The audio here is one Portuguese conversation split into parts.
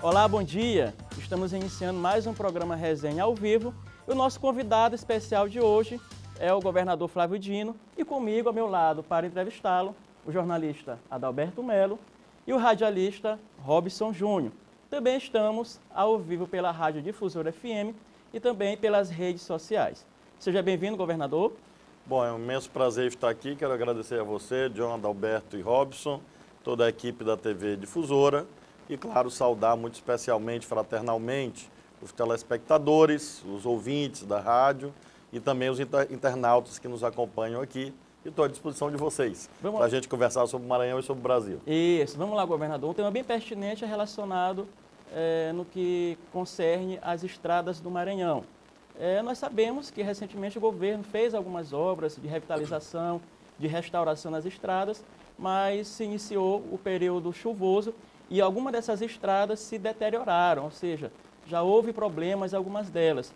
Olá, bom dia! Estamos iniciando mais um programa Resenha ao Vivo. E o nosso convidado especial de hoje é o governador Flávio Dino e comigo, ao meu lado, para entrevistá-lo, o jornalista Adalberto Melo e o radialista Robson Júnior. Também estamos ao vivo pela Rádio Difusora FM e também pelas redes sociais. Seja bem-vindo, governador. Bom, é um imenso prazer estar aqui. Quero agradecer a você, John, Adalberto e Robson, toda a equipe da TV Difusora e, claro, saudar muito especialmente, fraternalmente, os telespectadores, os ouvintes da rádio e também os internautas que nos acompanham aqui. E estou à disposição de vocês para a gente conversar sobre o Maranhão e sobre o Brasil. Isso, vamos lá, governador. Um tema bem pertinente é relacionado no que concerne às estradas do Maranhão. Nós sabemos que recentemente o governo fez algumas obras de revitalização, de restauração nas estradas, mas se iniciou o período chuvoso e algumas dessas estradas se deterioraram, ou seja, já houve problemas em algumas delas.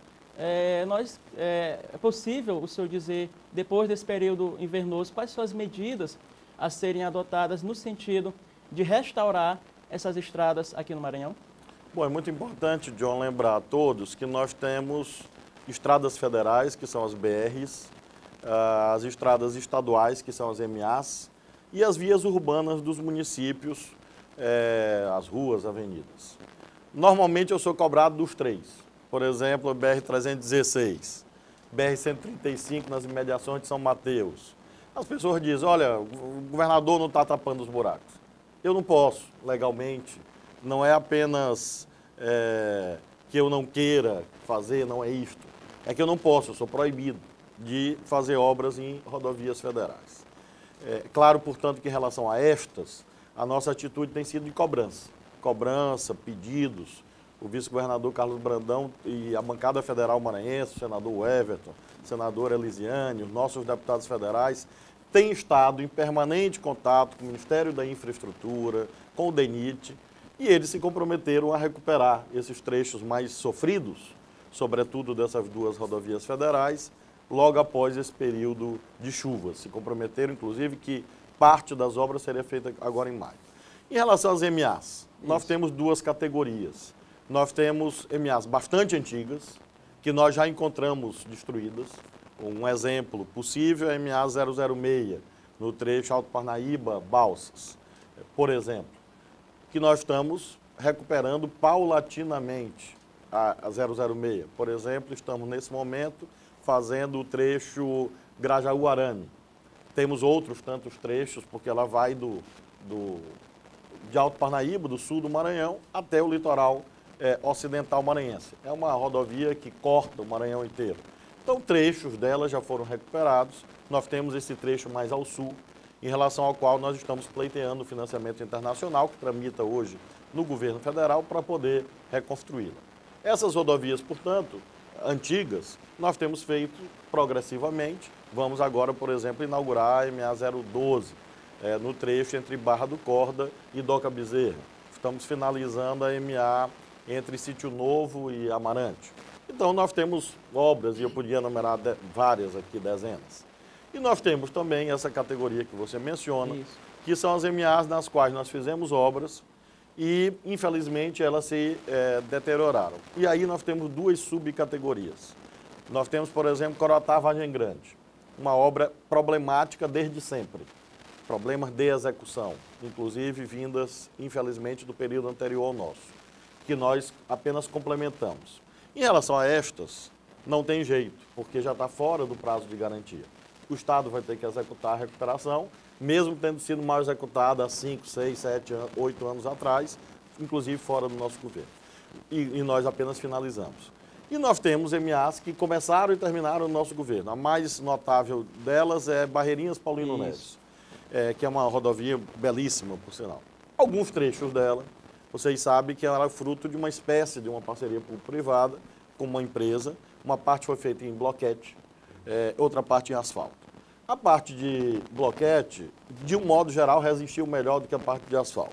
É possível o senhor dizer, depois desse período invernoso, quais são as medidas a serem adotadas no sentido de restaurar essas estradas aqui no Maranhão? Bom, é muito importante, John, lembrar a todos que nós temos estradas federais, que são as BRs, as estradas estaduais, que são as MAs, e as vias urbanas dos municípios, as ruas, avenidas. Normalmente eu sou cobrado dos três. Por exemplo, a BR-316, BR-135 nas imediações de São Mateus. As pessoas dizem, olha, o governador não está tapando os buracos. Eu não posso, legalmente. Não é apenas que eu não queira fazer, não é isto. É que eu não posso, eu sou proibido de fazer obras em rodovias federais. Claro, portanto, que em relação a estas, a nossa atitude tem sido de cobrança. Cobrança, pedidos. O vice-governador Carlos Brandão e a bancada federal maranhense, o senador Everton, o senador Elisiane, os nossos deputados federais, têm estado em permanente contato com o Ministério da Infraestrutura, com o DENIT, e eles se comprometeram a recuperar esses trechos mais sofridos, sobretudo dessas duas rodovias federais, logo após esse período de chuvas. Se comprometeram, inclusive, que parte das obras seria feita agora em maio. Em relação às MAs, nós temos duas categorias. Nós temos MAs bastante antigas, que nós já encontramos destruídas. Um exemplo possível é a MA 006, no trecho Alto Parnaíba, Balsas, por exemplo, que nós estamos recuperando paulatinamente a 006. Por exemplo, estamos nesse momento fazendo o trecho Grajaú-Arame. Temos outros tantos trechos, porque ela vai de Alto Parnaíba, do sul do Maranhão, até o litoral ocidental maranhense. É uma rodovia que corta o Maranhão inteiro. Então, trechos dela já foram recuperados. Nós temos esse trecho mais ao sul, em relação ao qual nós estamos pleiteando o financiamento internacional, que tramita hoje no governo federal, para poder reconstruí-la. Essas rodovias, portanto, antigas, nós temos feito progressivamente. Vamos agora, por exemplo, inaugurar a MA 012, no trecho entre Barra do Corda e Doca Bezerra. Estamos finalizando a MA entre Sítio Novo e Amarante. Então, nós temos obras, e eu podia enumerar várias aqui, dezenas. E nós temos também essa categoria que você menciona, que são as MAs nas quais nós fizemos obras e, infelizmente, elas se deterioraram. E aí nós temos duas subcategorias. Nós temos, por exemplo, Corotá-Vargem Grande, uma obra problemática desde sempre. Problemas de execução, inclusive vindas, infelizmente, do período anterior ao nosso, que nós apenas complementamos. Em relação a estas, não tem jeito, porque já está fora do prazo de garantia. O Estado vai ter que executar a recuperação, mesmo tendo sido mal executada há 5, 6, 7, 8 anos atrás, inclusive fora do nosso governo. E nós apenas finalizamos. E nós temos MAs que começaram e terminaram no nosso governo. A mais notável delas é Barreirinhas Paulino Neves, que é uma rodovia belíssima, por sinal. Alguns trechos dela, vocês sabem que ela é fruto de uma espécie de uma parceria público-privada com uma empresa. Uma parte foi feita em bloquete, outra parte em asfalto. A parte de bloquete, de um modo geral, resistiu melhor do que a parte de asfalto.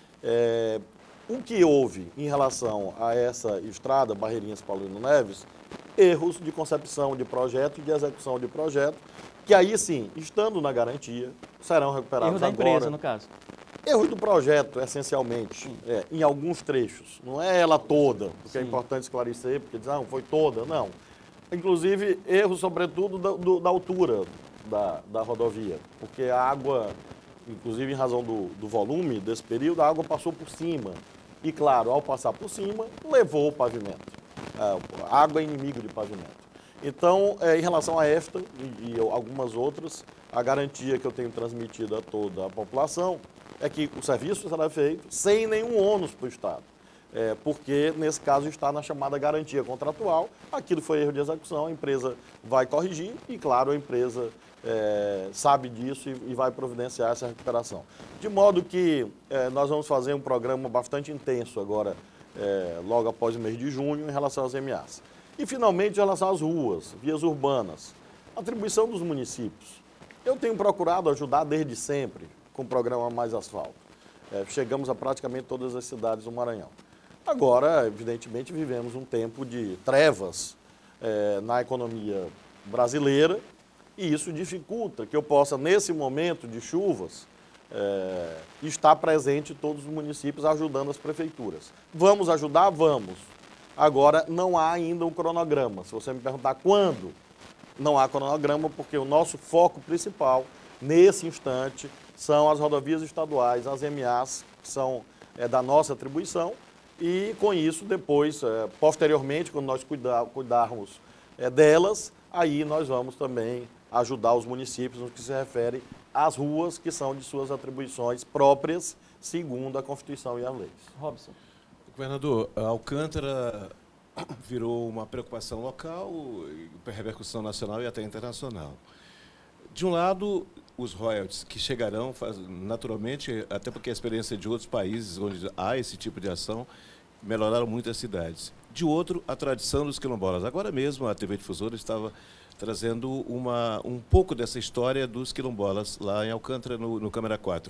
O que houve em relação a essa estrada, Barreirinhas Paulino Neves, erros de concepção de projeto e de execução de projeto, que aí sim, estando na garantia, serão recuperados agora. Erro da empresa, no caso. Erros do projeto, essencialmente, em alguns trechos. Não é ela toda, porque é importante esclarecer, porque diz, não, foi toda, não. Inclusive, erros, sobretudo, da altura da rodovia, porque a água, inclusive em razão do volume desse período, a água passou por cima. E, claro, ao passar por cima, levou o pavimento. A água é inimigo de pavimento. Então, em relação a esta e algumas outras, a garantia que eu tenho transmitido a toda a população é que o serviço será feito sem nenhum ônus para o Estado. Porque, nesse caso, está na chamada garantia contratual. Aquilo foi erro de execução, a empresa vai corrigir e, claro, a empresa sabe disso e vai providenciar essa recuperação. De modo que nós vamos fazer um programa bastante intenso agora, logo após o mês de junho, em relação às MAs. E, finalmente, em relação às ruas, vias urbanas, atribuição dos municípios. Eu tenho procurado ajudar desde sempre com o programa Mais Asfalto. Chegamos a praticamente todas as cidades do Maranhão. Agora, evidentemente, vivemos um tempo de trevas na economia brasileira e isso dificulta que eu possa, nesse momento de chuvas, estar presente em todos os municípios ajudando as prefeituras. Vamos ajudar? Vamos. Agora, não há ainda um cronograma. Se você me perguntar quando, não há cronograma, porque o nosso foco principal, nesse instante, são as rodovias estaduais, as MAs, que são da nossa atribuição, e com isso, depois, posteriormente, quando nós cuidarmos delas, aí nós vamos também ajudar os municípios no que se refere às ruas, que são de suas atribuições próprias, segundo a Constituição e as leis. Robson. Governador, a Alcântara virou uma preocupação local, repercussão nacional e até internacional. De um lado, os royalties que chegarão, naturalmente, até porque a experiência de outros países onde há esse tipo de ação, melhoraram muito as cidades. De outro, a tradição dos quilombolas. Agora mesmo a TV Difusora estava trazendo um pouco dessa história dos quilombolas lá em Alcântara, no Câmara 4.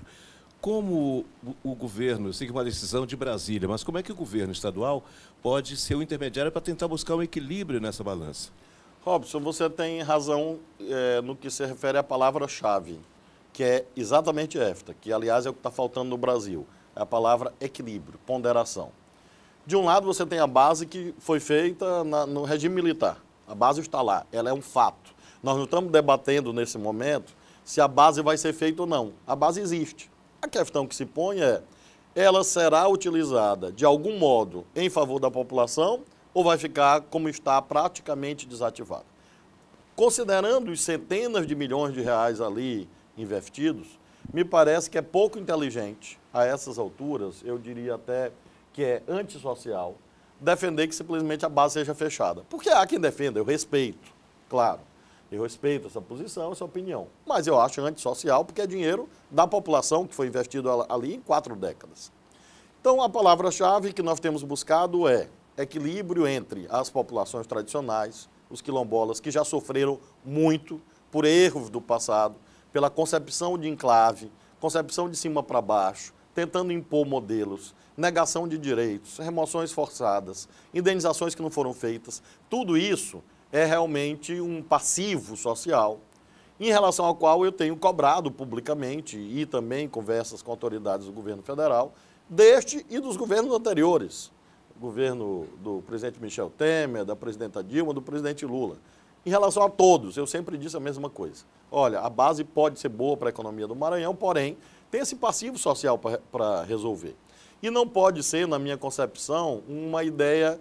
Como o governo, eu sei que é uma decisão de Brasília, mas como é que o governo estadual pode ser o intermediário para tentar buscar um equilíbrio nessa balança? Robson, você tem razão no que se refere à palavra-chave, que é exatamente esta, que aliás é o que está faltando no Brasil, é a palavra equilíbrio, ponderação. De um lado você tem a base que foi feita no regime militar, a base está lá, ela é um fato. Nós não estamos debatendo nesse momento se a base vai ser feita ou não, a base existe. A questão que se põe ela será utilizada de algum modo em favor da população ou vai ficar como está praticamente desativada? Considerando os centenas de milhões de reais ali investidos, me parece que é pouco inteligente, a essas alturas, eu diria até que é antissocial, defender que simplesmente a base seja fechada. Porque há quem defenda, eu respeito, claro. Eu respeito essa posição, essa opinião. Mas eu acho antissocial porque é dinheiro da população que foi investido ali em 4 décadas. Então, a palavra-chave que nós temos buscado é equilíbrio entre as populações tradicionais, os quilombolas, que já sofreram muito por erros do passado, pela concepção de enclave, concepção de cima para baixo, tentando impor modelos, negação de direitos, remoções forçadas, indenizações que não foram feitas. Tudo isso é realmente um passivo social, em relação ao qual eu tenho cobrado publicamente e também em conversas com autoridades do governo federal, deste e dos governos anteriores, o governo do presidente Michel Temer, da presidenta Dilma, do presidente Lula. Em relação a todos, eu sempre disse a mesma coisa. Olha, a base pode ser boa para a economia do Maranhão, porém, tem esse passivo social para resolver. E não pode ser, na minha concepção, uma ideia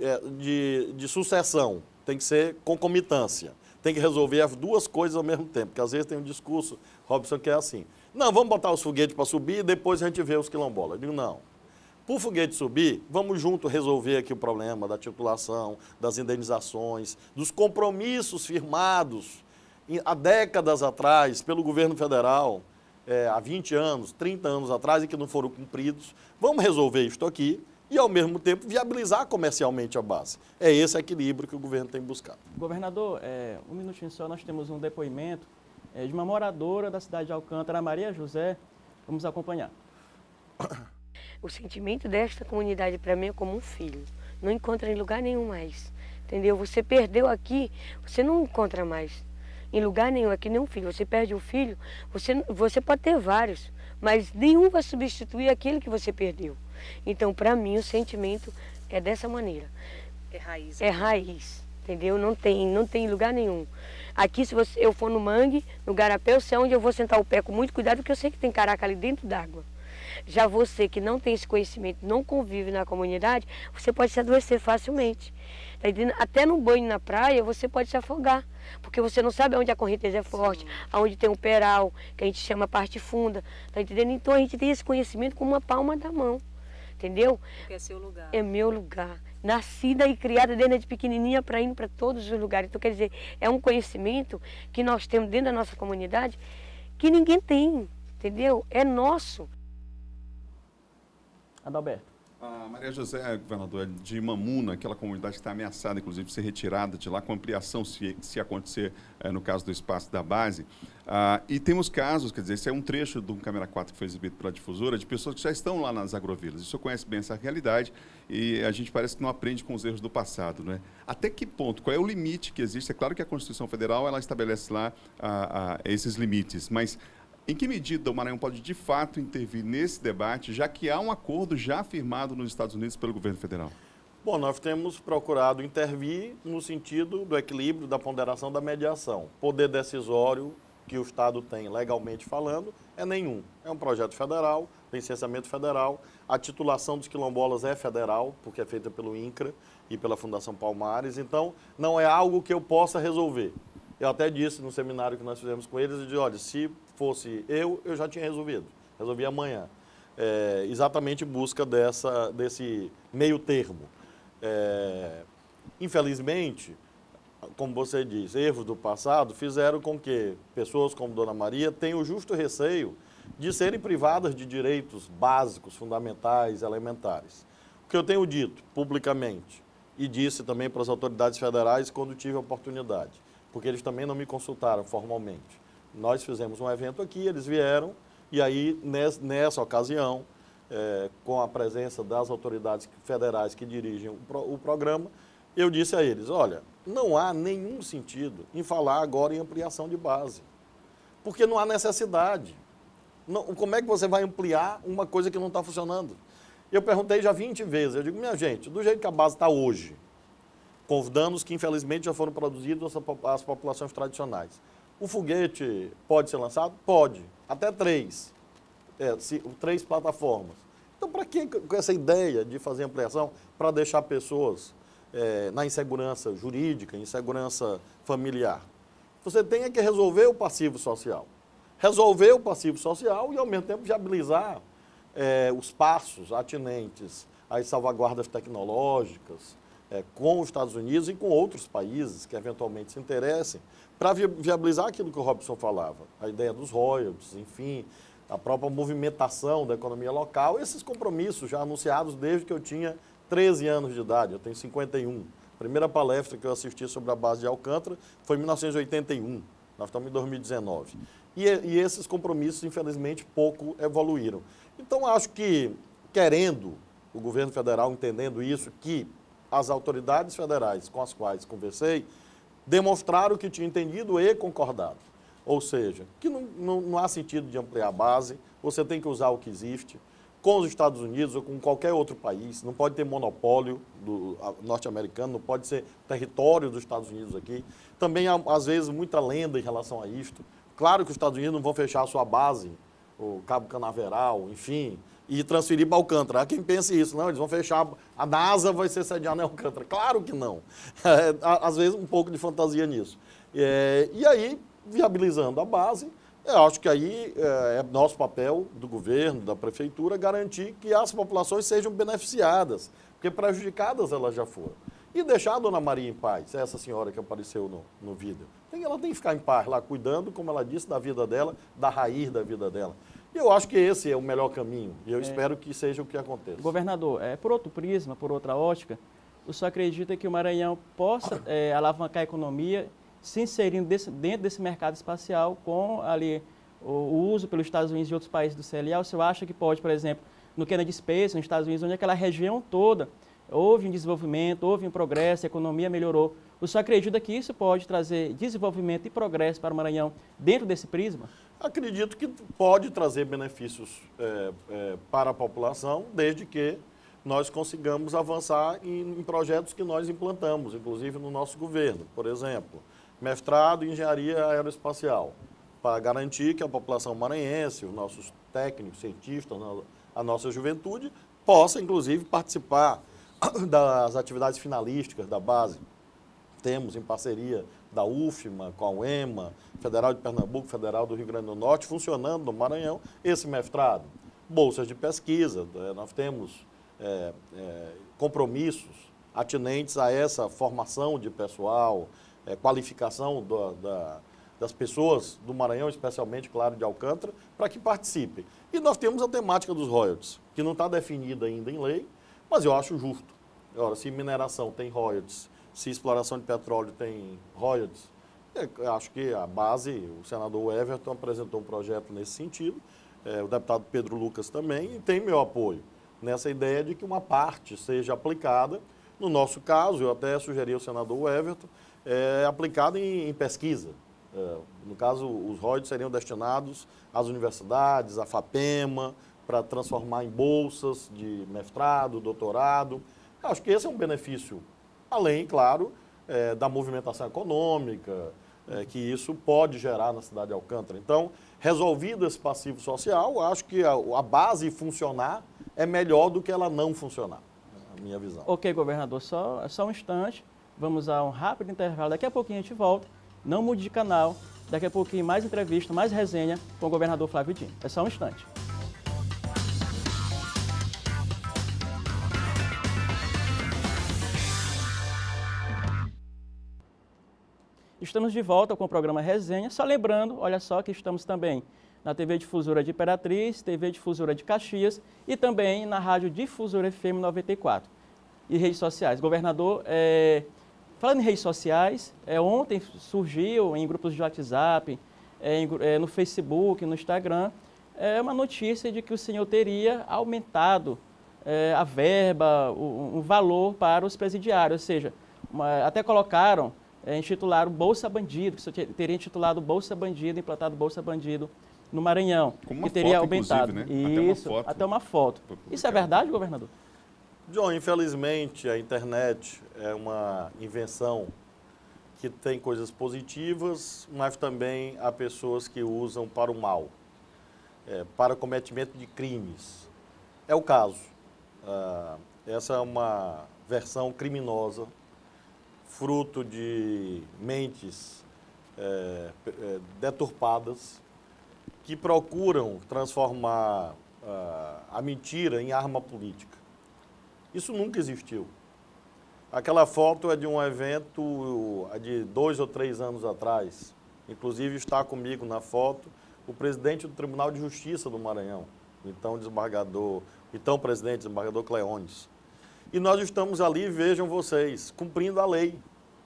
de sucessão. Tem que ser concomitância. Tem que resolver as duas coisas ao mesmo tempo. Porque às vezes tem um discurso, Robson, que é assim. Não, vamos botar os foguetes para subir e depois a gente vê os quilombolas. Eu digo, não. Para o foguete subir, vamos junto resolver aqui o problema da titulação, das indenizações, dos compromissos firmados há décadas atrás pelo governo federal, há 20 anos, 30 anos atrás, e que não foram cumpridos. Vamos resolver isto aqui e, ao mesmo tempo, viabilizar comercialmente a base. É esse equilíbrio que o governo tem buscado. Governador, um minutinho só, nós temos um depoimento de uma moradora da cidade de Alcântara, Maria José. Vamos acompanhar. O sentimento desta comunidade para mim é como um filho. Não encontra em lugar nenhum mais, entendeu? Você perdeu aqui, você não encontra mais. em lugar nenhum. É que nem um filho. Você perde um filho, você pode ter vários, mas nenhum vai substituir aquele que você perdeu. Então, para mim, o sentimento é dessa maneira. É raiz. É raiz, entendeu? Não tem lugar nenhum. Aqui, se eu for no mangue, no garapé, eu sei onde eu vou sentar o pé com muito cuidado, porque eu sei que tem caraca ali dentro d'água. Já você que não tem esse conhecimento, não convive na comunidade, você pode se adoecer facilmente. Tá entendendo? Até no banho na praia, você pode se afogar, porque você não sabe onde a correnteza é forte, aonde tem um peral, que a gente chama a parte funda. Tá entendendo? Então a gente tem esse conhecimento com uma palma da mão. Entendeu? Porque é seu lugar. É meu lugar. Nascida e criada desde pequenininha para ir para todos os lugares. Então, quer dizer, é um conhecimento que nós temos dentro da nossa comunidade que ninguém tem, entendeu? É nosso. Adalberto. A Maria José, governador, de Imamuna, aquela comunidade que está ameaçada, inclusive, de ser retirada de lá com ampliação, se acontecer no caso do espaço da base. E temos casos, quer dizer, esse é um trecho do Câmera 4 que foi exibido pela difusora, de pessoas que já estão lá nas agrovilas. O senhor conhece bem essa realidade e a gente parece que não aprende com os erros do passado, né? Até que ponto? Qual é o limite que existe? É claro que a Constituição Federal, ela estabelece lá esses limites, mas em que medida o Maranhão pode, de fato, intervir nesse debate, já que há um acordo já firmado nos Estados Unidos pelo governo federal? Bom, nós temos procurado intervir no sentido do equilíbrio, da ponderação, da mediação. Poder decisório que o Estado tem, legalmente falando, é nenhum. É um projeto federal, licenciamento federal. A titulação dos quilombolas é federal, porque é feita pelo INCRA e pela Fundação Palmares. Então, não é algo que eu possa resolver. Eu até disse no seminário que nós fizemos com eles, eu disse, olha, se fosse eu já tinha resolvido. Resolvi amanhã. Exatamente em busca desse meio termo. Infelizmente, como você diz, erros do passado fizeram com que pessoas como Dona Maria tenham o justo receio de serem privadas de direitos básicos, fundamentais, elementares. O que eu tenho dito publicamente e disse também para as autoridades federais quando tive a oportunidade, porque eles também não me consultaram formalmente. Nós fizemos um evento aqui, eles vieram, e aí, nessa ocasião, com a presença das autoridades federais que dirigem o programa, eu disse a eles, olha, não há nenhum sentido em falar agora em ampliação de base, porque não há necessidade. Não, como é que você vai ampliar uma coisa que não está funcionando? Eu perguntei já 20 vezes, eu digo, minha gente, do jeito que a base está hoje, com os danos que infelizmente já foram produzidos às populações tradicionais. O foguete pode ser lançado? Pode. Até 3. 3 plataformas. Então, para que com essa ideia de fazer ampliação? Para deixar pessoas na insegurança jurídica, insegurança familiar. Você tem que resolver o passivo social. Resolver o passivo social e, ao mesmo tempo, viabilizar os passos atinentes às salvaguardas tecnológicas, com os Estados Unidos e com outros países que eventualmente se interessem, para viabilizar aquilo que o Robson falava, a ideia dos royalties, enfim, a própria movimentação da economia local, esses compromissos já anunciados desde que eu tinha 13 anos de idade, eu tenho 51. A primeira palestra que eu assisti sobre a base de Alcântara foi em 1981, nós estamos em 2019. E esses compromissos, infelizmente, pouco evoluíram. Então, acho que, querendo o governo federal, entendendo isso, que as autoridades federais com as quais conversei demonstraram que tinham entendido e concordado. Ou seja, que não há sentido de ampliar a base, você tem que usar o que existe. Com os Estados Unidos ou com qualquer outro país, não pode ter monopólio norte-americano, não pode ser território dos Estados Unidos aqui. Também há, às vezes, muita lenda em relação a isto. Claro que os Estados Unidos não vão fechar a sua base, o Cabo Canaveral, enfim, e transferir para Alcântara. Há quem pense isso, não, eles vão fechar, a NASA vai ser sediada em Alcântara. Claro que não. Às vezes um pouco de fantasia nisso. E aí, viabilizando a base, eu acho que aí é nosso papel do governo, da prefeitura, garantir que as populações sejam beneficiadas, porque prejudicadas elas já foram. E deixar a Dona Maria em paz, essa senhora que apareceu no vídeo. Ela tem que ficar em paz lá, cuidando, como ela disse, da vida dela, da raiz da vida dela. E eu acho que esse é o melhor caminho, e eu espero que seja o que aconteça. Governador, por outro prisma, por outra ótica, o senhor acredita que o Maranhão possa alavancar a economia, se inserindo dentro desse mercado espacial com ali o uso pelos Estados Unidos e outros países do CLA? O senhor acha que pode, por exemplo, no Kennedy Space, nos Estados Unidos, onde aquela região toda houve um desenvolvimento, houve um progresso, a economia melhorou. O senhor acredita que isso pode trazer desenvolvimento e progresso para o Maranhão dentro desse prisma? Acredito que pode trazer benefícios para a população, desde que nós consigamos avançar em projetos que nós implantamos, inclusive no nosso governo. Por exemplo, mestrado em engenharia aeroespacial, para garantir que a população maranhense, os nossos técnicos, cientistas, a nossa juventude, possa, inclusive, participar das atividades finalísticas da base. Temos, em parceria da UFMA, com a UEMA, Federal de Pernambuco, Federal do Rio Grande do Norte, funcionando no Maranhão, esse mestrado. Bolsas de pesquisa, nós temos compromissos atinentes a essa formação de pessoal, qualificação das pessoas do Maranhão, especialmente, claro, de Alcântara, para que participem. E nós temos a temática dos royalties, que não está definida ainda em lei, mas eu acho justo. Ora, se mineração tem royalties, se exploração de petróleo tem royalties, acho que a base, o senador Everton apresentou um projeto nesse sentido, o deputado Pedro Lucas também, e tem meu apoio nessa ideia de que uma parte seja aplicada. No nosso caso, eu até sugeri ao senador Everton, aplicada em pesquisa. No caso, os royalties seriam destinados às universidades, à FAPEMA, para transformar em bolsas de mestrado, doutorado. Acho que esse é um benefício, além, claro, da movimentação econômica, que isso pode gerar na cidade de Alcântara. Então, resolvido esse passivo social, acho que a base funcionar é melhor do que ela não funcionar, a minha visão. Ok, governador, só um instante, vamos a um rápido intervalo, daqui a pouquinho a gente volta, não mude de canal, daqui a pouquinho mais entrevista, mais resenha com o governador Flávio Dino. É só um instante. Estamos de volta com o programa Resenha, só lembrando, olha só que estamos também na TV Difusora de Imperatriz, TV Difusora de Caxias e também na Rádio Difusora FM 94 e redes sociais. Governador, falando em redes sociais, ontem surgiu em grupos de WhatsApp, no Facebook, no Instagram, uma notícia de que o senhor teria aumentado a verba, o valor para os presidiários, ou seja, até colocaram, intitularam Bolsa Bandido, que o senhor teria intitulado Bolsa Bandido, implantado Bolsa Bandido no Maranhão, que teria foto, aumentado. Né? Isso, até uma foto. Isso é verdade, governador? John, infelizmente, a internet é uma invenção que tem coisas positivas, mas também há pessoas que usam para o mal, para cometimento de crimes. É o caso. Essa é uma versão criminosa, fruto de mentes deturpadas, que procuram transformar a mentira em arma política. Isso nunca existiu. Aquela foto é de um evento de 2 ou 3 anos atrás. Inclusive está comigo na foto o presidente do Tribunal de Justiça do Maranhão, o então presidente, desembargador Cleones. E nós estamos ali, vejam vocês, cumprindo a lei.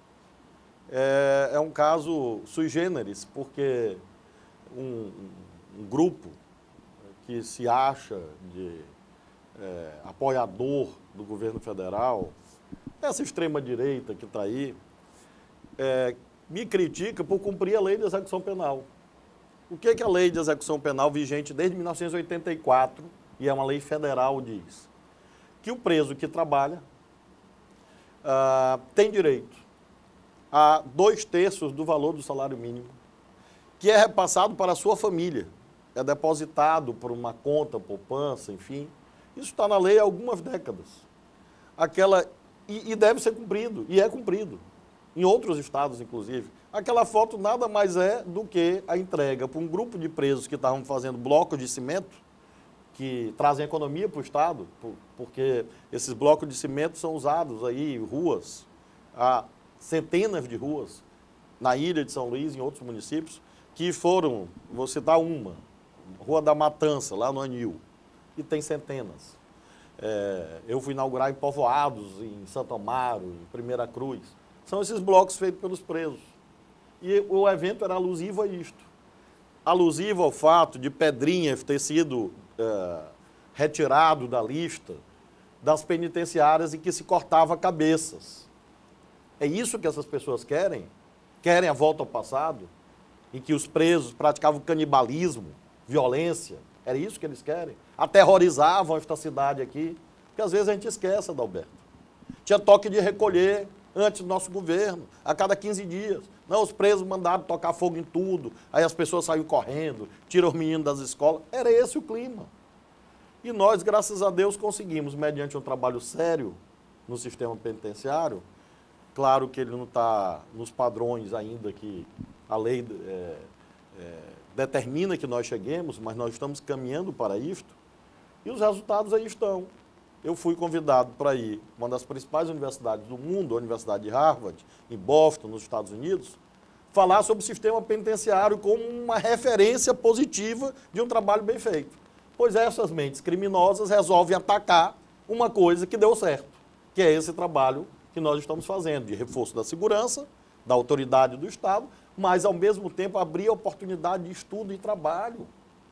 É um caso sui generis, porque um grupo que se acha de apoiador do governo federal, essa extrema-direita que está aí, me critica por cumprir a lei de execução penal. O que a lei de execução penal, vigente desde 1984, e é uma lei federal, diz? Que o preso que trabalha tem direito a 2/3 do valor do salário mínimo, que é repassado para a sua família, é depositado por uma conta, poupança, enfim. Isso está na lei há algumas décadas. E deve ser cumprido, e é cumprido, em outros estados, inclusive. Aquela foto nada mais é do que a entrega para um grupo de presos que estavam fazendo blocos de cimento, que trazem economia para o estado, porque esses blocos de cimento são usados aí em ruas, há centenas de ruas, na ilha de São Luís, em outros municípios, que foram, vou citar uma, Rua da Matança, lá no Anil, e tem centenas. Eu fui inaugurar em Povoados, em Santo Amaro, em Primeira Cruz. São esses blocos feitos pelos presos. E o evento era alusivo a isto. Alusivo ao fato de Pedrinha ter sido retirado da lista das penitenciárias em que se cortava cabeças. É isso que essas pessoas querem? Querem a volta ao passado? Em que os presos praticavam canibalismo, violência? Era isso que eles querem? Aterrorizavam esta cidade aqui? Porque às vezes a gente esquece, Adalberto. Tinha toque de recolher antes do nosso governo, a cada 15 dias. Não, os presos mandaram tocar fogo em tudo, aí as pessoas saíam correndo, tiram os meninos das escolas. Era esse o clima. E nós, graças a Deus, conseguimos, mediante um trabalho sério no sistema penitenciário, claro que ele não está nos padrões ainda que a lei determina que nós cheguemos, mas nós estamos caminhando para isto, e os resultados aí estão. Eu fui convidado para ir uma das principais universidades do mundo, a Universidade de Harvard, em Boston, nos Estados Unidos, falar sobre o sistema penitenciário como uma referência positiva de um trabalho bem feito. Pois essas mentes criminosas resolvem atacar uma coisa que deu certo, que é esse trabalho que nós estamos fazendo, de reforço da segurança, da autoridade do Estado, mas, ao mesmo tempo, abrir a oportunidade de estudo e trabalho,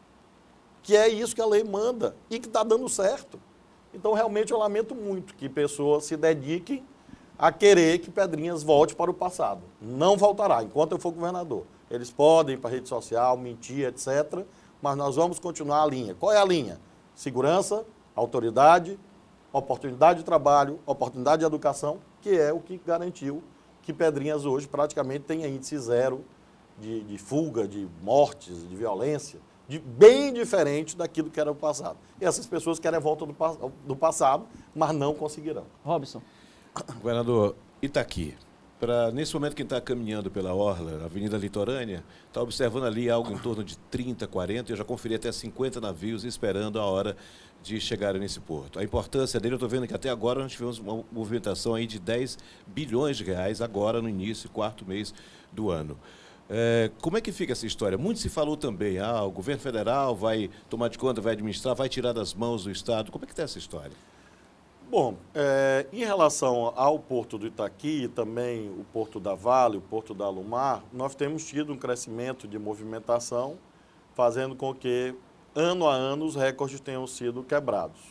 que é isso que a lei manda e que está dando certo. Então, realmente, eu lamento muito que pessoas se dediquem a querer que Pedrinhas volte para o passado. Não voltará, enquanto eu for governador. Eles podem ir para a rede social, mentir, etc., mas nós vamos continuar a linha. Qual é a linha? Segurança, autoridade, oportunidade de trabalho, oportunidade de educação, que é o que garantiu que Pedrinhas hoje praticamente tem índice zero de fuga, de mortes, de violência, bem diferente daquilo que era o passado. E essas pessoas querem a volta do passado, mas não conseguirão. Robson. Governador, Itaqui, nesse momento quem está caminhando pela Orla, Avenida Litorânea, está observando ali algo em torno de 30, 40, eu já conferi até 50 navios esperando a hora de chegarem nesse porto. A importância dele, eu estou vendo que até agora nós tivemos uma movimentação aí de 10 bilhões de reais, agora no início, quarto mês do ano. Como é que fica essa história? Muito se falou também, o governo federal vai tomar de conta, vai administrar, vai tirar das mãos do Estado. Como é que está essa história? Bom, em relação ao Porto do Itaqui e também o Porto da Vale, o Porto da Alumar, nós temos tido um crescimento de movimentação, fazendo com que, ano a ano, os recordes tenham sido quebrados.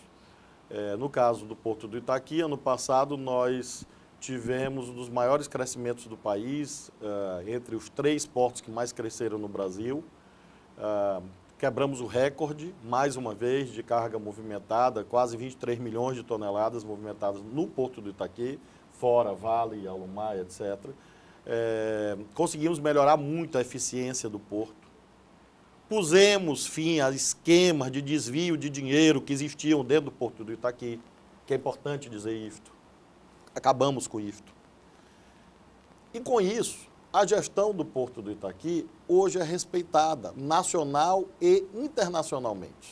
No caso do Porto do Itaqui, ano passado, nós tivemos um dos maiores crescimentos do país, entre os 3 portos que mais cresceram no Brasil. Quebramos o recorde, mais uma vez, de carga movimentada, quase 23 milhões de toneladas movimentadas no Porto do Itaqui, fora Vale, Alumar, etc. Conseguimos melhorar muito a eficiência do porto. Pusemos fim a esquemas de desvio de dinheiro que existiam dentro do Porto do Itaqui, que é importante dizer isto. Acabamos com isto. E com isso, a gestão do Porto do Itaqui hoje é respeitada nacional e internacionalmente.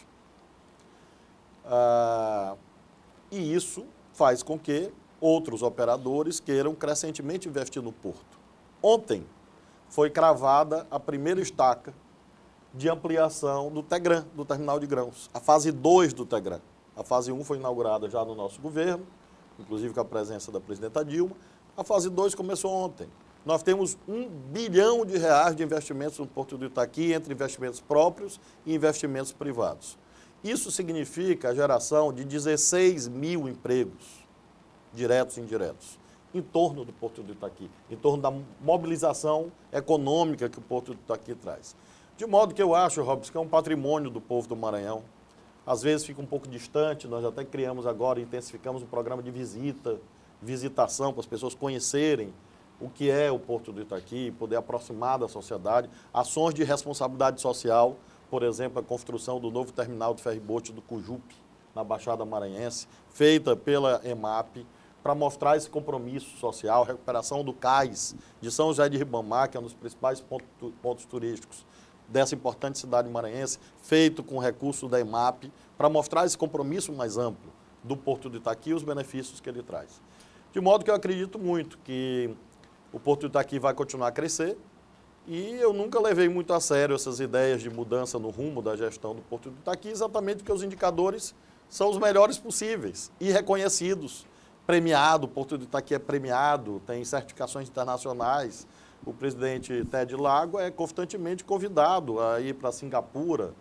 E isso faz com que outros operadores queiram crescentemente investir no porto. Ontem foi cravada a primeira estaca de ampliação do TEGRAN, do terminal de grãos, a fase 2 do TEGRAN. A fase 1 foi inaugurada já no nosso governo, inclusive com a presença da presidenta Dilma. A fase 2 começou ontem. Nós temos R$1 bilhão de investimentos no Porto do Itaqui, entre investimentos próprios e investimentos privados. Isso significa a geração de 16 mil empregos, diretos e indiretos, em torno do Porto do Itaqui, em torno da mobilização econômica que o Porto do Itaqui traz. De modo que eu acho, Robson, que é um patrimônio do povo do Maranhão. Às vezes fica um pouco distante, nós até criamos agora, intensificamos um programa de visitação, para as pessoas conhecerem o que é o Porto do Itaqui, poder aproximar da sociedade. Ações de responsabilidade social, por exemplo, a construção do novo terminal de ferry-boat do Cujupe, na Baixada Maranhense, feita pela EMAP, para mostrar esse compromisso social, recuperação do cais de São José de Ribamar, que é um dos principais pontos turísticos dessa importante cidade maranhense, feito com recursos da EMAP, para mostrar esse compromisso mais amplo do Porto do Itaqui e os benefícios que ele traz. De modo que eu acredito muito que o Porto do Itaqui vai continuar a crescer e eu nunca levei muito a sério essas ideias de mudança no rumo da gestão do Porto do Itaqui, exatamente porque os indicadores são os melhores possíveis e reconhecidos, premiado. O Porto do Itaqui é premiado, tem certificações internacionais. O presidente Ted Lago é constantemente convidado a ir para Singapura,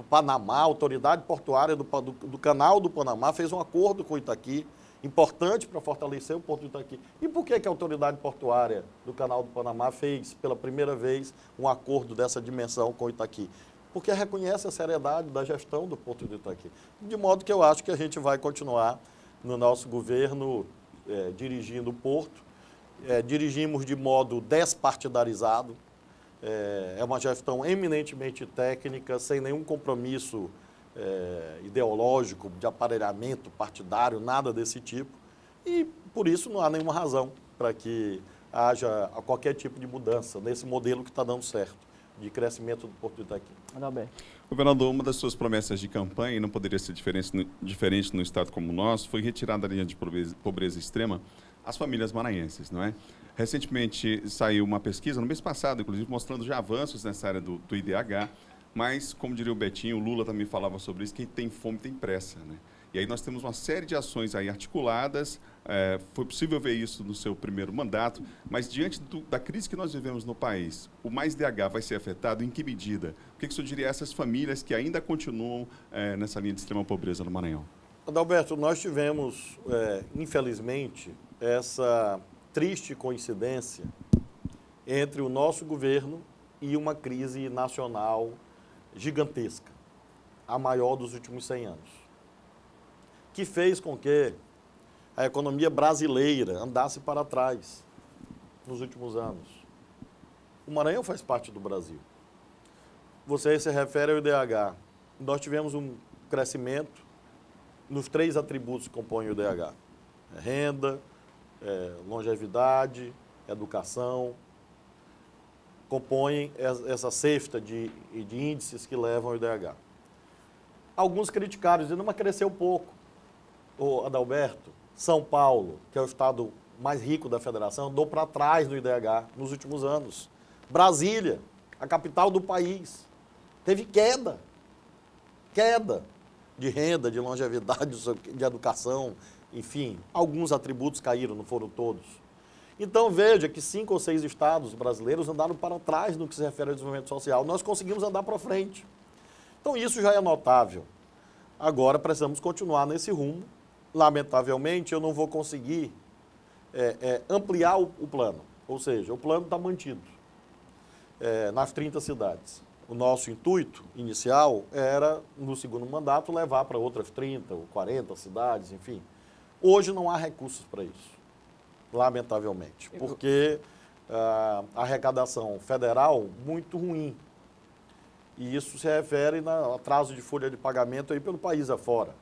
Panamá, a autoridade portuária do Canal do Panamá fez um acordo com o Itaqui, importante para fortalecer o Porto do Itaqui. E por que a autoridade portuária do Canal do Panamá fez, pela primeira vez, um acordo dessa dimensão com o Itaqui? Porque reconhece a seriedade da gestão do Porto do Itaqui. De modo que eu acho que a gente vai continuar no nosso governo dirigindo o Porto. Dirigimos de modo despartidarizado. É uma gestão eminentemente técnica, sem nenhum compromisso ideológico, de aparelhamento partidário, nada desse tipo. E, por isso, não há nenhuma razão para que haja qualquer tipo de mudança nesse modelo que está dando certo, de crescimento do Porto do Itaqui. Adalberto. Governador, uma das suas promessas de campanha, e não poderia ser diferente no estado como o nosso, foi retirar da linha de pobreza extrema as famílias maranhenses, não é? Recentemente saiu uma pesquisa, no mês passado, inclusive, mostrando já avanços nessa área do IDH, mas, como diria o Betinho, o Lula também falava sobre isso, quem tem fome tem pressa, né? E aí nós temos uma série de ações aí articuladas, foi possível ver isso no seu primeiro mandato, mas diante da crise que nós vivemos no país, o Mais DH vai ser afetado em que medida? O que o senhor diria a essas famílias que ainda continuam nessa linha de extrema pobreza no Maranhão? Adalberto, nós tivemos, infelizmente, essa triste coincidência entre o nosso governo e uma crise nacional gigantesca, a maior dos últimos 100 anos, que fez com que a economia brasileira andasse para trás nos últimos anos. O Maranhão faz parte do Brasil. Você se refere ao IDH. Nós tivemos um crescimento nos 3 atributos que compõem o IDH. Renda, longevidade, educação, compõem essa cesta de índices que levam ao IDH. Alguns criticaram, dizendo, mas cresceu pouco. O Adalberto, São Paulo, que é o estado mais rico da federação, andou para trás no IDH nos últimos anos. Brasília, a capital do país, teve queda de renda, de longevidade, de educação, enfim, alguns atributos caíram, não foram todos. Então veja que 5 ou 6 estados brasileiros andaram para trás no que se refere ao desenvolvimento social. Nós conseguimos andar para frente. Então isso já é notável. Agora precisamos continuar nesse rumo. Lamentavelmente, eu não vou conseguir ampliar o plano. Ou seja, o plano está mantido nas 30 cidades. O nosso intuito inicial era, no segundo mandato, levar para outras 30 ou 40 cidades, enfim. Hoje não há recursos para isso, lamentavelmente, porque a arrecadação federal muito ruim. E isso se refere ao atraso de folha de pagamento aí pelo país afora.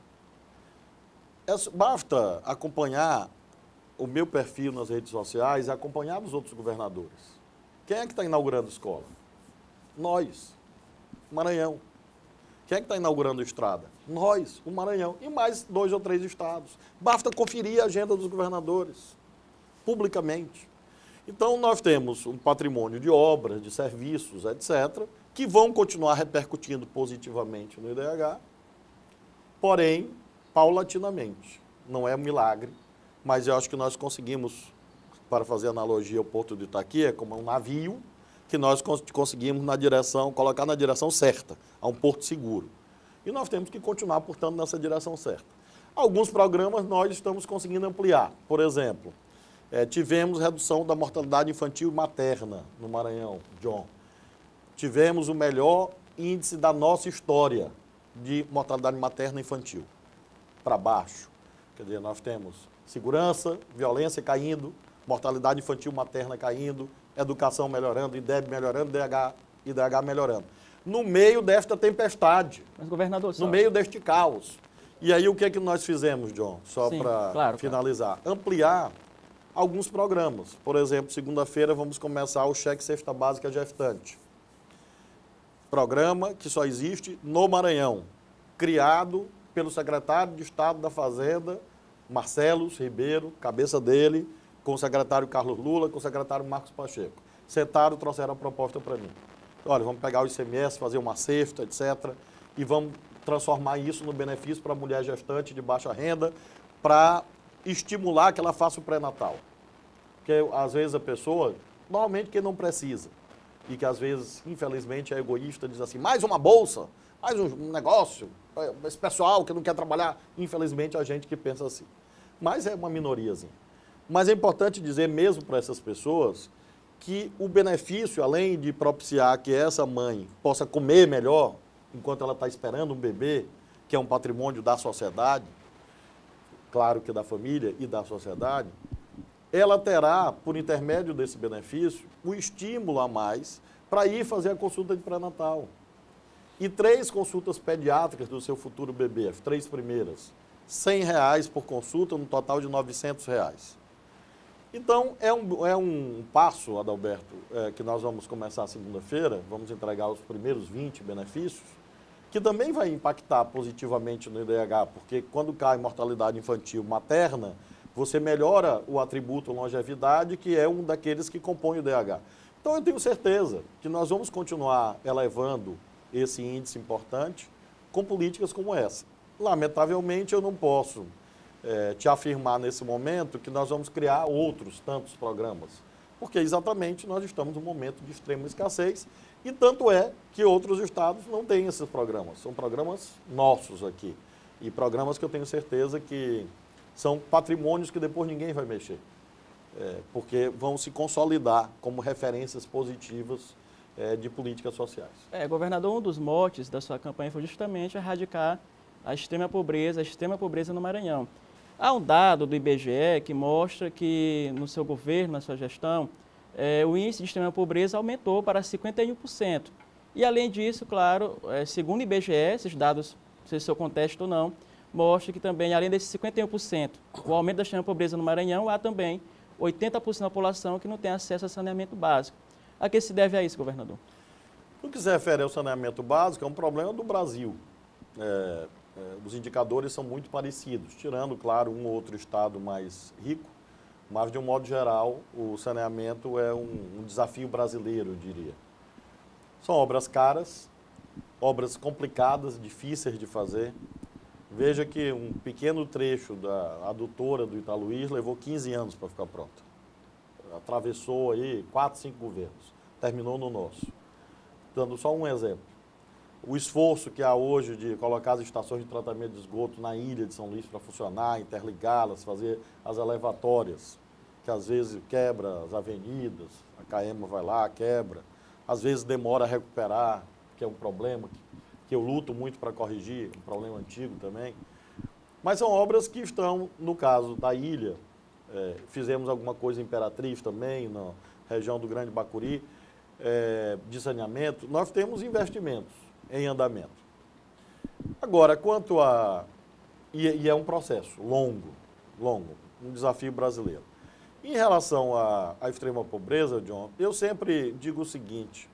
Basta acompanhar o meu perfil nas redes sociais e acompanhar os outros governadores. Quem é que está inaugurando escola? Nós, o Maranhão. Quem é que está inaugurando estrada? Nós, o Maranhão. E mais 2 ou 3 estados. Basta conferir a agenda dos governadores, publicamente. Então, nós temos um patrimônio de obras, de serviços, etc., que vão continuar repercutindo positivamente no IDH, porém, paulatinamente. Não é um milagre, mas eu acho que nós conseguimos, para fazer analogia ao Porto do Itaqui, é como um navio que nós conseguimos colocar na direção certa, a um porto seguro. E nós temos que continuar, portanto, nessa direção certa. Alguns programas nós estamos conseguindo ampliar. Por exemplo, tivemos redução da mortalidade infantil e materna no Maranhão, John. Tivemos o melhor índice da nossa história de mortalidade materna e infantil, para baixo. Quer dizer, nós temos segurança, violência caindo, mortalidade infantil materna caindo, educação melhorando, IDEB melhorando, IDH melhorando. No meio desta tempestade, mas, governador, no meio deste caos. E aí o que é que nós fizemos, John? Só para finalizar. Claro. Ampliar alguns programas. Por exemplo, segunda-feira vamos começar o cheque cesta básica gestante. Programa que só existe no Maranhão, criado pelo secretário de Estado da Fazenda, Marcelo Ribeiro, cabeça dele, com o secretário Carlos Lula, com o secretário Marcos Pacheco. Sentaram, trouxeram a proposta para mim. Olha, vamos pegar o ICMS, fazer uma cesta, etc., e vamos transformar isso no benefício para a mulher gestante de baixa renda, para estimular que ela faça o pré-natal. Porque, às vezes, a pessoa, normalmente quem não precisa, e que, às vezes, infelizmente, é egoísta, diz assim, mais uma bolsa, faz um negócio, esse pessoal que não quer trabalhar, infelizmente a gente que pensa assim. Mas é uma minoriazinha. Mas é importante dizer mesmo para essas pessoas que o benefício, além de propiciar que essa mãe possa comer melhor, enquanto ela está esperando um bebê, que é um patrimônio da sociedade, claro que da família e da sociedade, ela terá, por intermédio desse benefício, o estímulo a mais para ir fazer a consulta de pré-natal. E 3 consultas pediátricas do seu futuro bebê, as 3 primeiras, R$100 por consulta, no total de R$900. Então, é um passo, Adalberto, que nós vamos começar segunda-feira, vamos entregar os primeiros 20 benefícios, que também vai impactar positivamente no IDH, porque quando cai mortalidade infantil materna, você melhora o atributo longevidade, que é um daqueles que compõe o IDH. Então, eu tenho certeza que nós vamos continuar elevando esse índice importante com políticas como essa. Lamentavelmente, eu não posso te afirmar nesse momento que nós vamos criar outros tantos programas, porque exatamente nós estamos num momento de extrema escassez e tanto é que outros estados não têm esses programas. São programas nossos aqui e programas que eu tenho certeza que são patrimônios que depois ninguém vai mexer, porque vão se consolidar como referências positivas de políticas sociais. Governador, um dos motes da sua campanha foi justamente erradicar a extrema pobreza no Maranhão. Há um dado do IBGE que mostra que no seu governo, na sua gestão, o índice de extrema pobreza aumentou para 51%. E além disso, claro, segundo o IBGE, esses dados, não sei se eu contesto ou não, mostra que também, além desses 51%, o aumento da extrema pobreza no Maranhão, há também 80% da população que não tem acesso a saneamento básico. A que se deve a isso, governador? No que se refere ao saneamento básico, é um problema do Brasil. Os indicadores são muito parecidos, tirando, claro, um ou outro estado mais rico, mas, de um modo geral, o saneamento é um desafio brasileiro, eu diria. São obras caras, obras complicadas, difíceis de fazer. Veja que um pequeno trecho da adutora do Italuís levou 15 anos para ficar pronta. Atravessou aí 4, 5 governos, terminou no nosso. Dando só um exemplo. O esforço que há hoje de colocar as estações de tratamento de esgoto na ilha de São Luís para funcionar, interligá-las, fazer as elevatórias, que às vezes quebra as avenidas, a CAEMA vai lá, quebra, às vezes demora a recuperar, que é um problema que eu luto muito para corrigir, um problema antigo também. Mas são obras que estão, no caso da ilha, fizemos alguma coisa em Imperatriz também, na região do Grande Bacuri, de saneamento, nós temos investimentos em andamento. Agora, quanto a... E é um processo longo, um desafio brasileiro. Em relação à extrema pobreza, John, eu sempre digo o seguinte,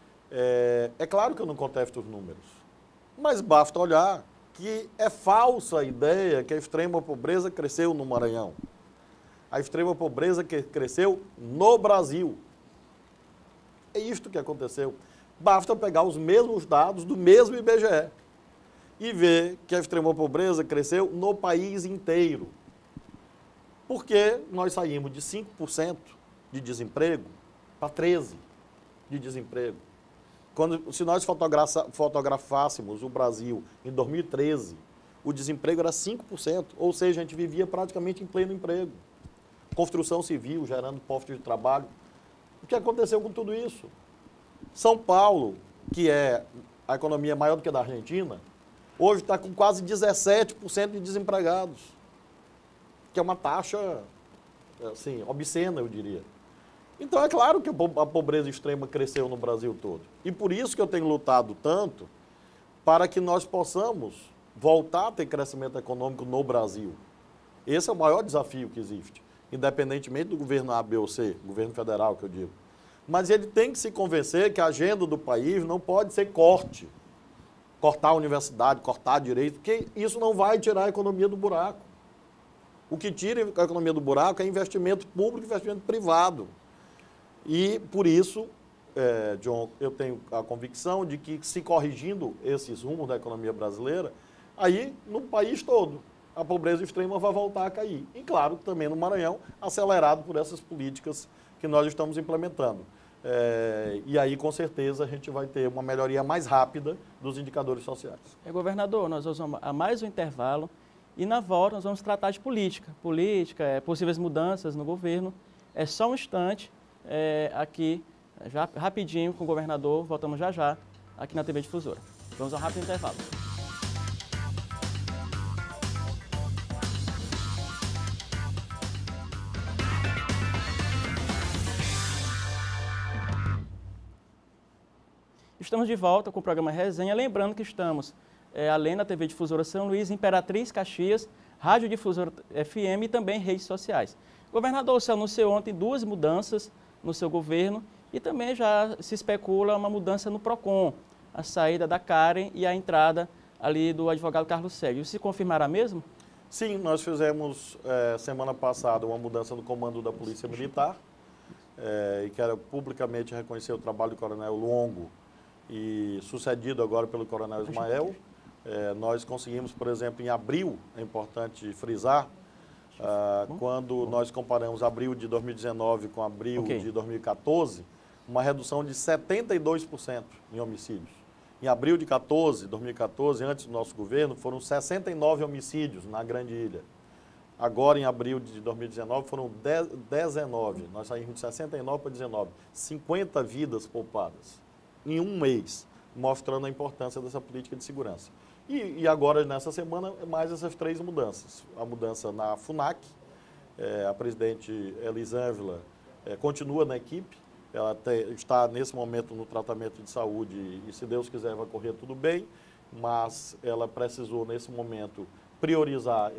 é claro que eu não contesto os números, mas basta olhar que é falsa a ideia que a extrema pobreza cresceu no Maranhão. A extrema pobreza que cresceu no Brasil. É isto que aconteceu. Basta pegar os mesmos dados do mesmo IBGE e ver que a extrema pobreza cresceu no país inteiro. Porque nós saímos de 5% de desemprego para 13% de desemprego. Se nós fotografássemos o Brasil em 2013, o desemprego era 5%, ou seja, a gente vivia praticamente em pleno emprego. Construção civil, gerando postos de trabalho. O que aconteceu com tudo isso? São Paulo, que é a economia maior do que a da Argentina, hoje está com quase 17% de desempregados, que é uma taxa, assim, obscena, eu diria. Então, é claro que a pobreza extrema cresceu no Brasil todo. E por isso que eu tenho lutado tanto para que nós possamos voltar a ter crescimento econômico no Brasil. Esse é o maior desafio que existe, independentemente do governo A, B ou C, governo federal que eu digo. Mas ele tem que se convencer que a agenda do país não pode ser cortar a universidade, cortar direito, porque isso não vai tirar a economia do buraco. O que tira a economia do buraco é investimento público e investimento privado. E, por isso, John, eu tenho a convicção de que, se corrigindo esses rumos da economia brasileira, aí, no país todo, a pobreza extrema vai voltar a cair. E, claro, também no Maranhão, acelerado por essas políticas que nós estamos implementando. E aí, com certeza, a gente vai ter uma melhoria mais rápida dos indicadores sociais. Governador, nós vamos a mais um intervalo e na volta nós vamos tratar de política, possíveis mudanças no governo. É só um instante, aqui, já rapidinho com o governador, voltamos já já aqui na TV Difusora. Vamos a um rápido intervalo. Estamos de volta com o programa Resenha, lembrando que estamos além da TV Difusora São Luís, Imperatriz Caxias, Rádio Difusora FM e também redes sociais. Governador, você anunciou ontem 2 mudanças no seu governo e também já se especula uma mudança no PROCON, a saída da Karen e a entrada ali do advogado Carlos Sérgio. Isso se confirmará mesmo? Sim, nós fizemos semana passada uma mudança no comando da Polícia Militar e quero publicamente reconhecer o trabalho do Coronel Longo e sucedido agora pelo Coronel Ismael. Nós conseguimos, por exemplo, em abril, é importante frisar, quando nós comparamos abril de 2019 com abril de 2014, uma redução de 72% em homicídios. Em abril de 2014, antes do nosso governo, foram 69 homicídios na Grande Ilha. Agora, em abril de 2019, foram 19. Nós saímos de 69 para 19. 50 vidas poupadas em um mês, mostrando a importância dessa política de segurança. E agora, nessa semana, mais essas 3 mudanças. A mudança na FUNAC, a presidente Elisângela continua na equipe, ela está nesse momento no tratamento de saúde e, se Deus quiser, vai correr tudo bem, mas ela precisou, nesse momento, priorizar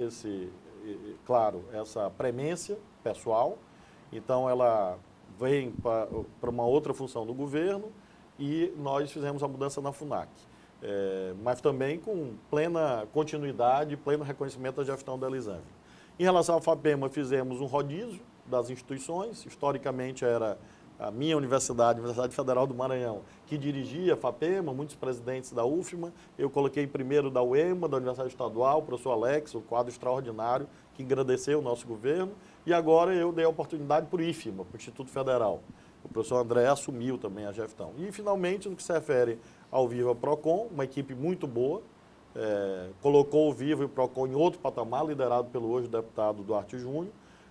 essa premência pessoal. Então, ela vem para uma outra função do governo e nós fizemos a mudança na FUNAC. Mas também com plena continuidade, pleno reconhecimento da gestão da Elisângela. Em relação à FAPEMA, fizemos um rodízio das instituições. Historicamente, era a minha universidade, a Universidade Federal do Maranhão, que dirigia a FAPEMA, muitos presidentes da UFMA. Eu coloquei primeiro da UEMA, da Universidade Estadual, o professor Alex, um quadro extraordinário, que engrandeceu o nosso governo. E agora eu dei a oportunidade para o IFMA, para o Instituto Federal. O professor André assumiu também a gestão. E, finalmente, no que se refere ao Viva PROCON, uma equipe muito boa, colocou o Viva e o PROCON em outro patamar, liderado pelo hoje deputado Duarte Júnior.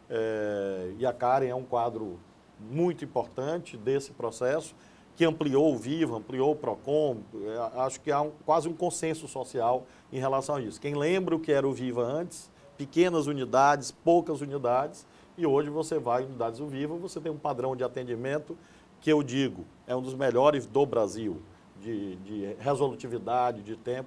E a Karen é um quadro muito importante desse processo, que ampliou o Viva, ampliou o PROCON. Acho que há quase um consenso social em relação a isso. Quem lembra o que era o Viva antes, pequenas unidades, poucas unidades, e hoje você vai em unidades do Viva, você tem um padrão de atendimento que eu digo, é um dos melhores do Brasil, de resolutividade, de tempo.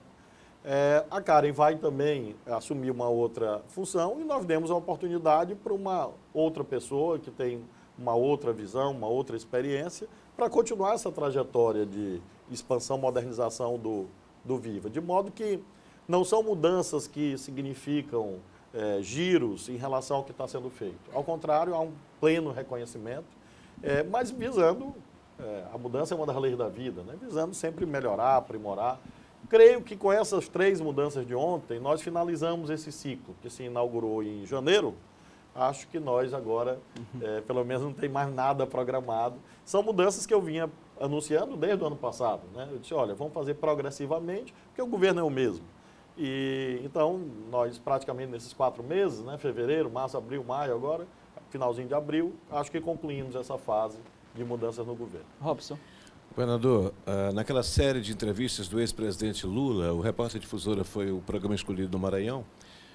A Karen vai também assumir uma outra função e nós demos a oportunidade para uma outra pessoa que tem uma outra visão, uma outra experiência, para continuar essa trajetória de expansão, modernização do Viva. De modo que não são mudanças que significam giros em relação ao que está sendo feito. Ao contrário, há um pleno reconhecimento, mas visando, a mudança é uma das leis da vida, né? Visando sempre melhorar, aprimorar. Creio que com essas 3 mudanças de ontem, nós finalizamos esse ciclo, que se inaugurou em janeiro. Acho que nós agora, pelo menos, não tem mais nada programado. São mudanças que eu vinha anunciando desde o ano passado, né? Eu disse, olha, vamos fazer progressivamente, porque o governo é o mesmo. E então, nós praticamente nesses 4 meses, né, fevereiro, março, abril, maio, agora, finalzinho de abril, acho que concluímos essa fase de mudanças no governo. Robson. Governador, naquela série de entrevistas do ex-presidente Lula, o Repórter Difusora foi o programa escolhido no Maranhão,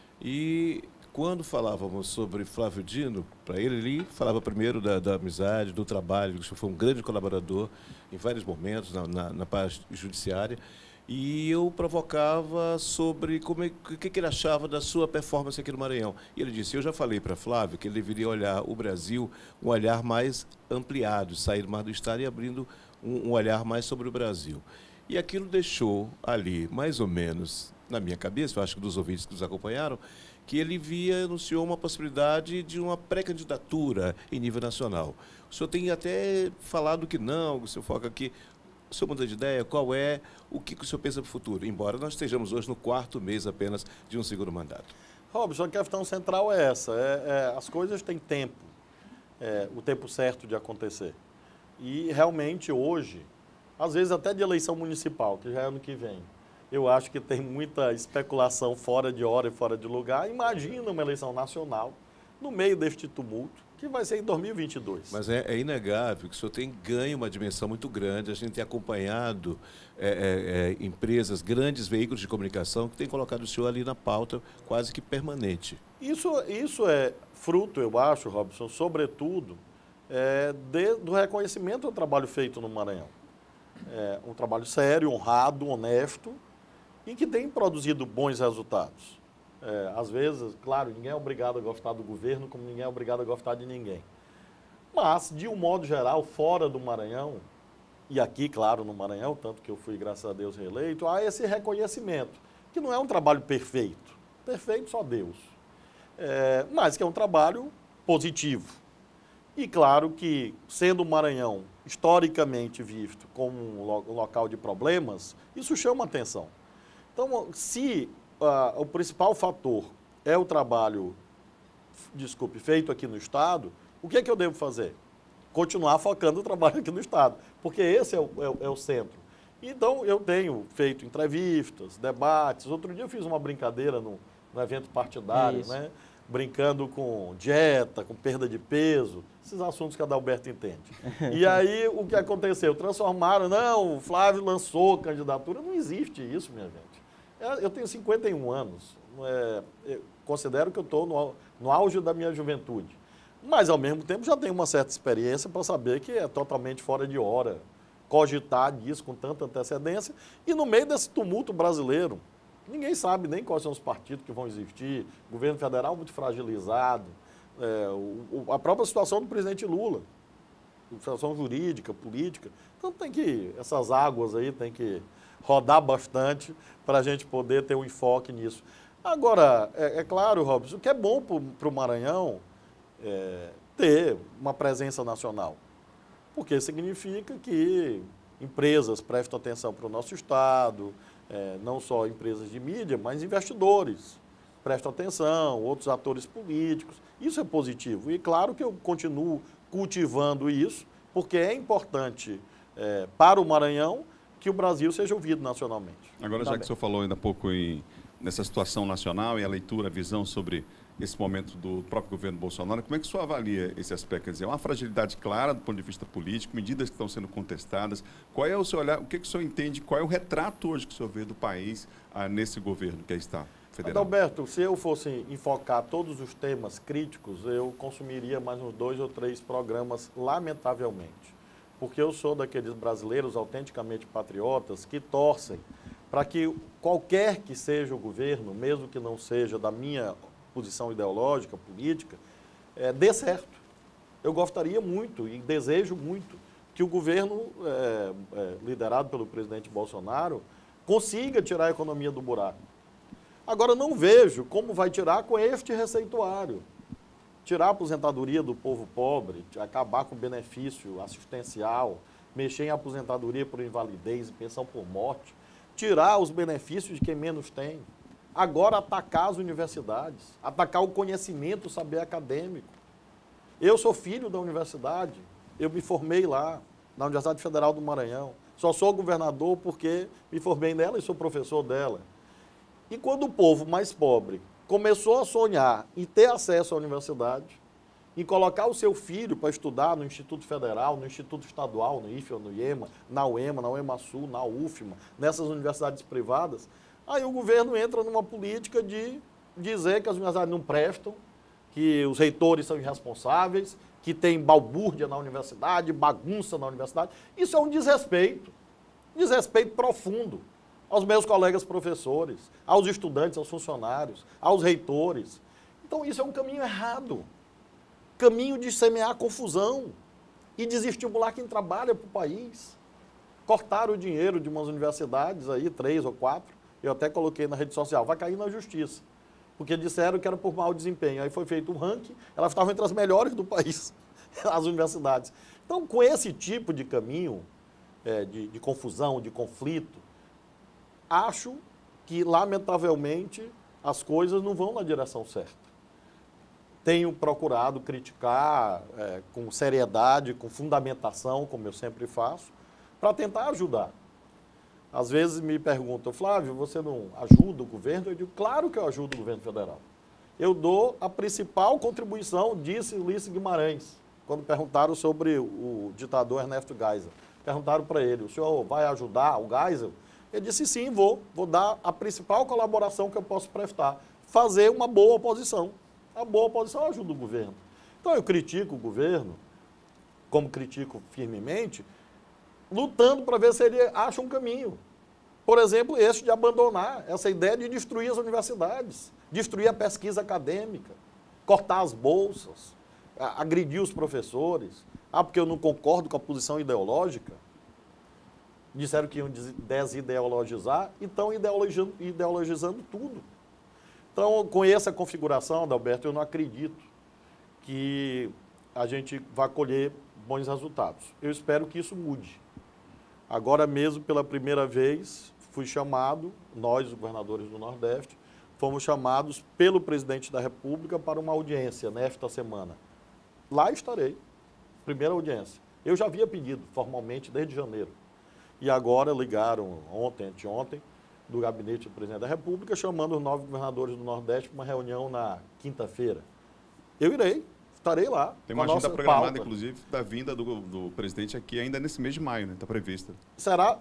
e quando falávamos sobre Flávio Dino, para ele falava primeiro da amizade, do trabalho, que foi um grande colaborador em vários momentos na parte judiciária, e eu provocava sobre o que ele achava da sua performance aqui no Maranhão. E ele disse, eu já falei para Flávio que ele deveria olhar o Brasil um olhar mais ampliado, sair mais do Estado e abrindo um olhar mais sobre o Brasil. E aquilo deixou ali, mais ou menos, na minha cabeça, eu acho que dos ouvintes que nos acompanharam, que ele anunciou uma possibilidade de uma pré-candidatura em nível nacional. O senhor tem até falado que não, o senhor foca aqui. O senhor muda de ideia? Qual é? O que o senhor pensa para o futuro? Embora nós estejamos hoje no 4º mês apenas de um segundo mandato. Robson, a questão central é essa. As coisas têm tempo, o tempo certo de acontecer. E realmente hoje, às vezes até de eleição municipal, que já é ano que vem, eu acho que tem muita especulação fora de hora e fora de lugar. Imagina uma eleição nacional no meio deste tumulto, que vai ser em 2022. Mas é inegável que o senhor tem ganho uma dimensão muito grande. A gente tem acompanhado empresas, grandes veículos de comunicação que têm colocado o senhor ali na pauta quase que permanente. Isso é fruto, eu acho, Robson, sobretudo, do reconhecimento do trabalho feito no Maranhão. É um trabalho sério, honrado, honesto e que tem produzido bons resultados. Às vezes, claro, ninguém é obrigado a gostar do governo, como ninguém é obrigado a gostar de ninguém. Mas, de um modo geral, fora do Maranhão, e aqui, claro, no Maranhão, tanto que eu fui, graças a Deus, reeleito, há esse reconhecimento, que não é um trabalho perfeito. Perfeito só Deus. Mas que é um trabalho positivo. E claro que, sendo o Maranhão historicamente visto como um local de problemas, isso chama atenção. Então, se o principal fator é o trabalho, feito aqui no Estado, o que é que eu devo fazer? Continuar focando o trabalho aqui no Estado, porque esse é o centro. Então, eu tenho feito entrevistas, debates. Outro dia eu fiz uma brincadeira no evento partidário, né? Brincando com dieta, com perda de peso, esses assuntos que a Adalberto entende. E aí, o que aconteceu? Transformaram, não, o Flávio lançou candidatura. Não existe isso, minha gente. Eu tenho 51 anos, eu considero que eu estou no auge da minha juventude. Mas, ao mesmo tempo, já tenho uma certa experiência para saber que é totalmente fora de hora cogitar disso com tanta antecedência. E no meio desse tumulto brasileiro, ninguém sabe nem quais são os partidos que vão existir, o governo federal muito fragilizado, a própria situação do presidente Lula, situação jurídica, política. Então essas águas aí tem que rodar bastante para a gente poder ter um enfoque nisso. Agora, é claro, Robson, o que é bom para o Maranhão ter uma presença nacional, porque significa que empresas prestam atenção para o nosso Estado, não só empresas de mídia, mas investidores prestam atenção, outros atores políticos. Isso é positivo. E claro que eu continuo cultivando isso, porque é importante para o Maranhão que o Brasil seja ouvido nacionalmente. Agora, já que o senhor falou ainda há pouco nessa situação nacional e a leitura, a visão sobre esse momento do próprio governo Bolsonaro, como é que o senhor avalia esse aspecto? Quer dizer, uma fragilidade clara do ponto de vista político, medidas que estão sendo contestadas. Qual é o seu olhar, o que o senhor entende, qual é o retrato hoje que o senhor vê do país nesse governo que está federal? Adalberto, se eu fosse enfocar todos os temas críticos, eu consumiria mais uns 2 ou 3 programas, lamentavelmente. Porque eu sou daqueles brasileiros autenticamente patriotas que torcem para que qualquer que seja o governo, mesmo que não seja da minha posição ideológica, política, dê certo. Eu gostaria muito e desejo muito que o governo, liderado pelo presidente Bolsonaro, consiga tirar a economia do buraco. Agora, não vejo como vai tirar com este receituário. Tirar a aposentadoria do povo pobre, acabar com o benefício assistencial, mexer em aposentadoria por invalidez e pensão por morte, tirar os benefícios de quem menos tem. Agora atacar as universidades, atacar o conhecimento, o saber acadêmico. Eu sou filho da universidade, eu me formei lá, na Universidade Federal do Maranhão. Só sou governador porque me formei nela e sou professor dela. E quando o povo mais pobre começou a sonhar em ter acesso à universidade, em colocar o seu filho para estudar no Instituto Federal, no Instituto Estadual, no IFE ou no IEMA, na UEMA-Sul, na UFMA, nessas universidades privadas, aí o governo entra numa política de dizer que as universidades não prestam, que os reitores são irresponsáveis, que tem balbúrdia na universidade, bagunça na universidade. Isso é um desrespeito profundo aos meus colegas professores, aos estudantes, aos funcionários, aos reitores. Então, isso é um caminho errado. Caminho de semear confusão e desestimular quem trabalha para o país. Cortaram o dinheiro de umas universidades aí, 3 ou 4, eu até coloquei na rede social, vai cair na justiça. Porque disseram que era por mau desempenho. Aí foi feito um ranking, elas estavam entre as melhores do país, as universidades. Então, com esse tipo de caminho de confusão, de conflito, acho que, lamentavelmente, as coisas não vão na direção certa. tenho procurado criticar com seriedade, com fundamentação, como eu sempre faço, para tentar ajudar. Às vezes me perguntam, Flávio, você não ajuda o governo? Eu digo, claro que eu ajudo o governo federal. Eu dou a principal contribuição, disse Ulisses Guimarães, quando perguntaram sobre o ditador Ernesto Geisel. Perguntaram para ele, o senhor vai ajudar o Geisel? Ele disse, sim, vou dar a principal colaboração que eu posso prestar, fazer uma boa oposição. A boa oposição ajuda o governo. Então eu critico o governo, como critico firmemente, lutando para ver se ele acha um caminho. Por exemplo, esse de abandonar essa ideia de destruir as universidades, destruir a pesquisa acadêmica, cortar as bolsas, agredir os professores. Porque eu não concordo com a posição ideológica. Disseram que iam desideologizar e estão ideologizando tudo. Então, com essa configuração, Adalberto, eu não acredito que a gente vá colher bons resultados. Eu espero que isso mude. Agora mesmo, pela primeira vez, fui chamado, nós, os governadores do Nordeste, fomos chamados pelo presidente da República para uma audiência nesta semana. Lá estarei, primeira audiência. Eu já havia pedido formalmente desde janeiro. E agora ligaram ontem, anteontem, do gabinete do presidente da República, chamando os 9 governadores do Nordeste para uma reunião na quinta-feira. Eu irei, estarei lá. Tem uma agenda programada, inclusive, da vinda do presidente aqui ainda nesse mês de maio, né? Está prevista. Será,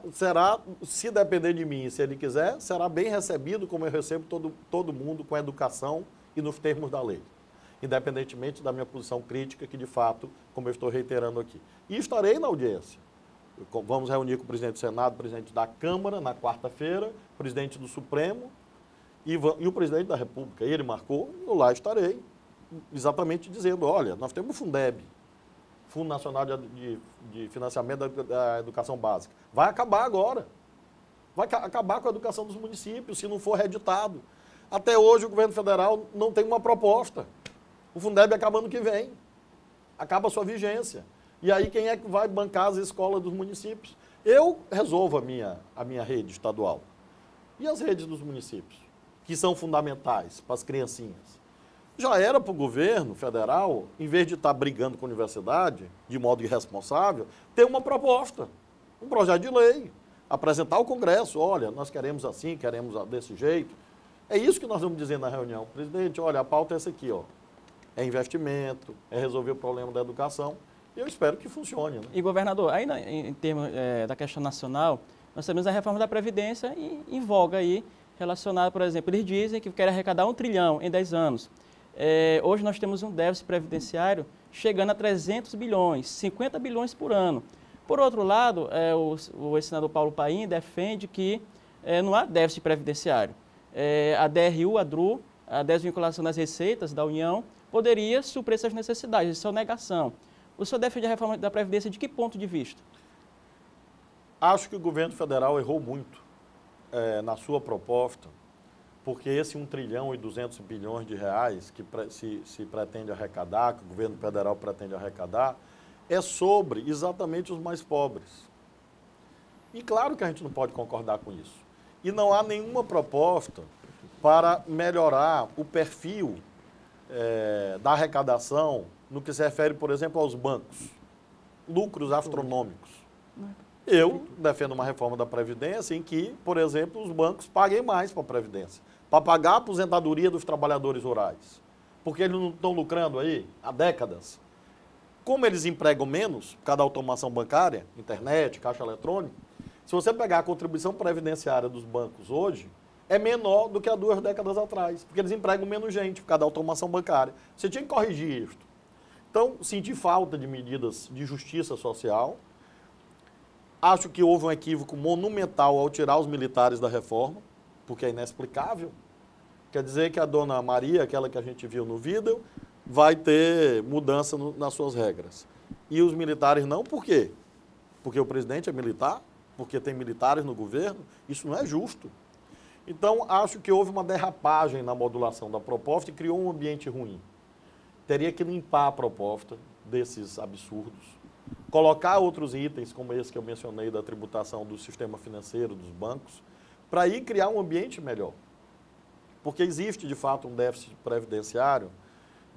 se depender de mim, se ele quiser, será bem recebido, como eu recebo todo mundo, com educação e nos termos da lei. Independentemente da minha posição crítica, que de fato, como eu estou reiterando aqui. E estarei na audiência. Vamos reunir com o presidente do Senado, o presidente da Câmara, na quarta-feira, o presidente do Supremo e o presidente da República. Ele marcou, eu lá estarei, exatamente dizendo, olha, nós temos o Fundeb, Fundo Nacional de Financiamento da Educação Básica. Vai acabar agora. Vai acabar com a educação dos municípios, se não for reeditado. Até hoje o governo federal não tem uma proposta. O Fundeb acaba ano que vem. Acaba a sua vigência. E aí quem é que vai bancar as escolas dos municípios? Eu resolvo a minha rede estadual. E as redes dos municípios, que são fundamentais para as criancinhas. Já era para o governo federal, em vez de estar brigando com a universidade, de modo irresponsável, ter uma proposta, um projeto de lei, apresentar ao Congresso, olha, nós queremos assim, queremos desse jeito. É isso que nós vamos dizer na reunião. Presidente, olha, a pauta é essa aqui, ó. É investimento, é resolver o problema da educação. E eu espero que funcione. Né? E, governador, ainda em termos da questão nacional, nós temos a reforma da Previdência em voga aí, relacionada, por exemplo, eles dizem que querem arrecadar 1 trilhão em 10 anos. Hoje nós temos um déficit previdenciário chegando a 300 bilhões, 50 bilhões por ano. Por outro lado, o senador Paulo Paim defende que não há déficit previdenciário. A DRU, a DRU, a desvinculação das receitas da União, poderia suprir essas necessidades, isso é uma negação. O senhor defende a reforma da Previdência de que ponto de vista? Acho que o governo federal errou muito na sua proposta, porque esse 1 trilhão e 200 bilhões de reais que se pretende arrecadar, que o governo federal pretende arrecadar, é sobre exatamente os mais pobres. E claro que a gente não pode concordar com isso. E não há nenhuma proposta para melhorar o perfil da arrecadação no que se refere, por exemplo, aos bancos. Lucros astronômicos. Eu defendo uma reforma da Previdência em que, por exemplo, os bancos paguem mais para a Previdência, para pagar a aposentadoria dos trabalhadores rurais. Porque eles não estão lucrando aí há décadas. Como eles empregam menos, por causa da automação bancária, internet, caixa eletrônica, se você pegar a contribuição previdenciária dos bancos hoje, é menor do que há 2 décadas atrás, porque eles empregam menos gente por causa da automação bancária. Você tinha que corrigir isso. Então, senti falta de medidas de justiça social. Acho que houve um equívoco monumental ao tirar os militares da reforma, porque é inexplicável. Quer dizer que a dona Maria, aquela que a gente viu no vídeo, vai ter mudança nas suas regras. E os militares não, por quê? Porque o presidente é militar? Porque tem militares no governo? Isso não é justo. Então, acho que houve uma derrapagem na modulação da proposta e criou um ambiente ruim. Teria que limpar a proposta desses absurdos, colocar outros itens, como esse que eu mencionei, da tributação do sistema financeiro, dos bancos, para aí criar um ambiente melhor. Porque existe, de fato, um déficit previdenciário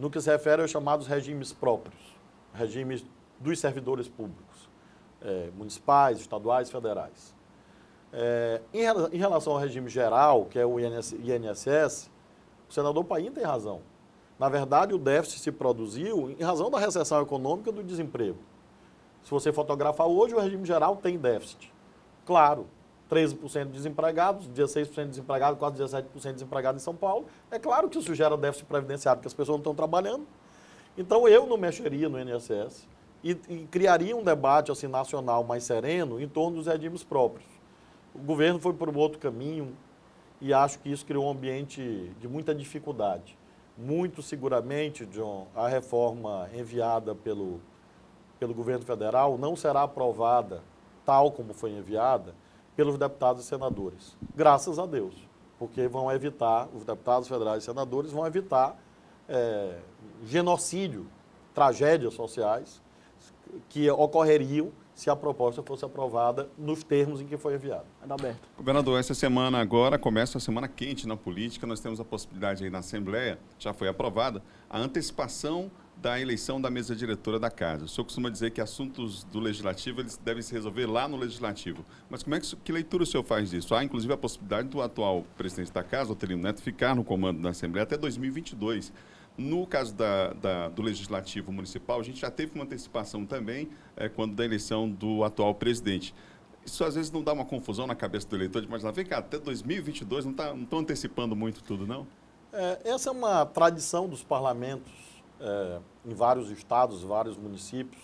no que se refere aos chamados regimes próprios, regimes dos servidores públicos, municipais, estaduais, federais. Em relação ao regime geral, que é o INSS, o senador Paim tem razão. Na verdade, o déficit se produziu em razão da recessão econômica e do desemprego. Se você fotografar hoje, o regime geral tem déficit. Claro, 13% de desempregados, 16% de desempregados, quase 17% de desempregados em São Paulo. É claro que isso gera déficit previdenciário, porque as pessoas não estão trabalhando. Então, eu não mexeria no INSS e criaria um debate assim, nacional mais sereno em torno dos regimes próprios. O governo foi por um outro caminho e acho que isso criou um ambiente de muita dificuldade. Muito seguramente, John, a reforma enviada pelo governo federal não será aprovada tal como foi enviada pelos deputados e senadores. Graças a Deus, porque vão evitar, os deputados federais e senadores vão evitar genocídio, tragédias sociais que ocorreriam se a proposta fosse aprovada nos termos em que foi enviada. Adalberto. Governador, essa semana agora começa a semana quente na política. Nós temos a possibilidade aí na Assembleia, já foi aprovada, a antecipação da eleição da mesa diretora da Casa. O senhor costuma dizer que assuntos do Legislativo eles devem se resolver lá no Legislativo. Mas que leitura o senhor faz disso? Há, inclusive, a possibilidade do atual presidente da Casa, Otelino Neto, ficar no comando da Assembleia até 2022. No caso do Legislativo Municipal, a gente já teve uma antecipação também quando da eleição do atual presidente. Isso às vezes não dá uma confusão na cabeça do eleitor de imaginar, vem cá, até 2022 não estão antecipando muito tudo, não? Essa é uma tradição dos parlamentos em vários estados, vários municípios,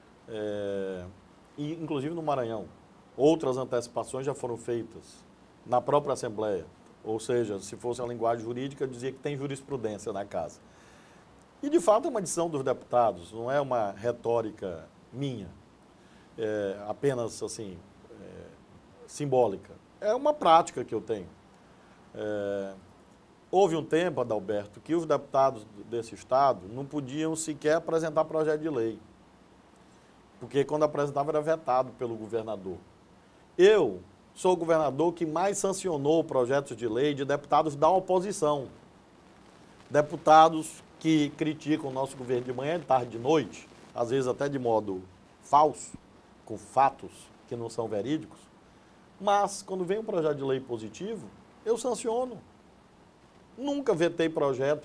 e inclusive no Maranhão. Outras antecipações já foram feitas na própria Assembleia. Ou seja, se fosse a linguagem jurídica, eu dizia que tem jurisprudência na Casa. E, de fato, é uma decisão dos deputados, não é uma retórica minha, apenas, assim, simbólica. É uma prática que eu tenho. Houve um tempo, Adalberto, que os deputados desse Estado não podiam sequer apresentar projeto de lei, porque quando apresentava era vetado pelo governador. Eu sou o governador que mais sancionou projetos de lei de deputados da oposição. Deputados que criticam o nosso governo de manhã, de tarde, de noite, às vezes até de modo falso, com fatos que não são verídicos. Mas, quando vem um projeto de lei positivo, eu sanciono. Nunca vetei projeto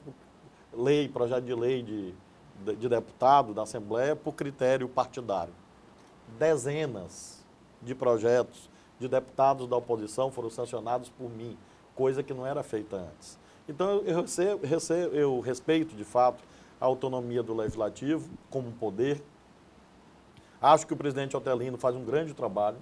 de lei de deputado da Assembleia por critério partidário. Dezenas de projetos de deputados da oposição foram sancionados por mim, coisa que não era feita antes. Então, eu respeito, de fato, a autonomia do Legislativo como um poder. Acho que o presidente Otelino faz um grande trabalho,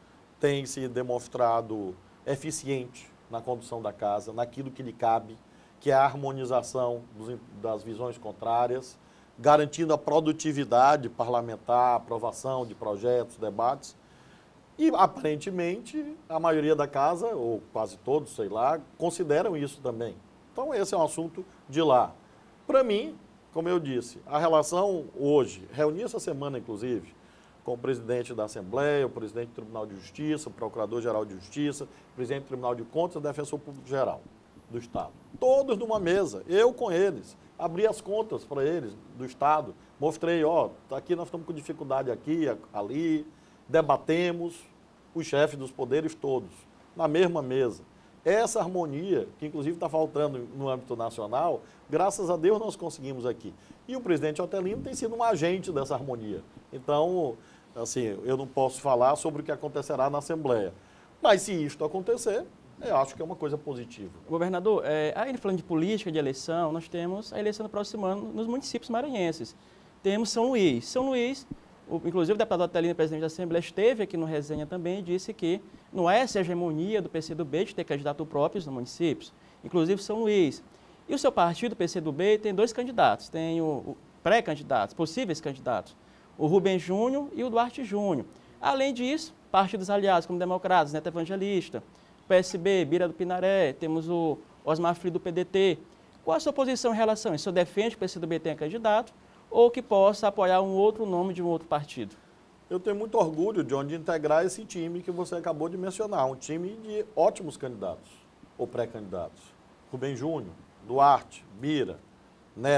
tem se demonstrado eficiente na condução da Casa, naquilo que lhe cabe, que é a harmonização das visões contrárias, garantindo a produtividade parlamentar, aprovação de projetos, debates. E, aparentemente, a maioria da Casa, ou quase todos, sei lá, consideram isso também. Então, esse é um assunto de lá. Para mim, como eu disse, a relação hoje, reuni essa semana, inclusive, com o presidente da Assembleia, o presidente do Tribunal de Justiça, o Procurador-Geral de Justiça, o presidente do Tribunal de Contas e o Defensor Público-Geral do Estado. Todos numa mesa, eu com eles, abri as contas para eles do Estado, mostrei, aqui nós estamos com dificuldade aqui, ali, debatemos, os chefes dos poderes todos, na mesma mesa. Essa harmonia, que inclusive está faltando no âmbito nacional, graças a Deus nós conseguimos aqui. E o presidente Otelino tem sido um agente dessa harmonia. Então, assim, eu não posso falar sobre o que acontecerá na Assembleia. Mas se isto acontecer, eu acho que é uma coisa positiva. Governador, ainda falando de política, de eleição, nós temos a eleição do próximo ano nos municípios maranhenses. Temos São Luís. São Luís, inclusive o deputado Otelino, presidente da Assembleia, esteve aqui no Resenha também e disse que não é essa hegemonia do PCdoB de ter candidatos próprios nos municípios, inclusive São Luís. E o seu partido, o PCdoB, tem dois candidatos, tem o pré-candidatos, possíveis candidatos, o Rubem Júnior e o Duarte Júnior. Além disso, partidos aliados como Democratas, Neto Evangelista, PSB, Bira do Pinaré, temos o Osmar Filho do PDT. Qual a sua posição em relação a isso? O senhor defende que o PCdoB tenha candidato ou que possa apoiar um outro nome de um outro partido? Eu tenho muito orgulho, John, de integrar esse time que você acabou de mencionar, um time de ótimos candidatos ou pré-candidatos. Rubem Júnior, Duarte, Bira, Neto,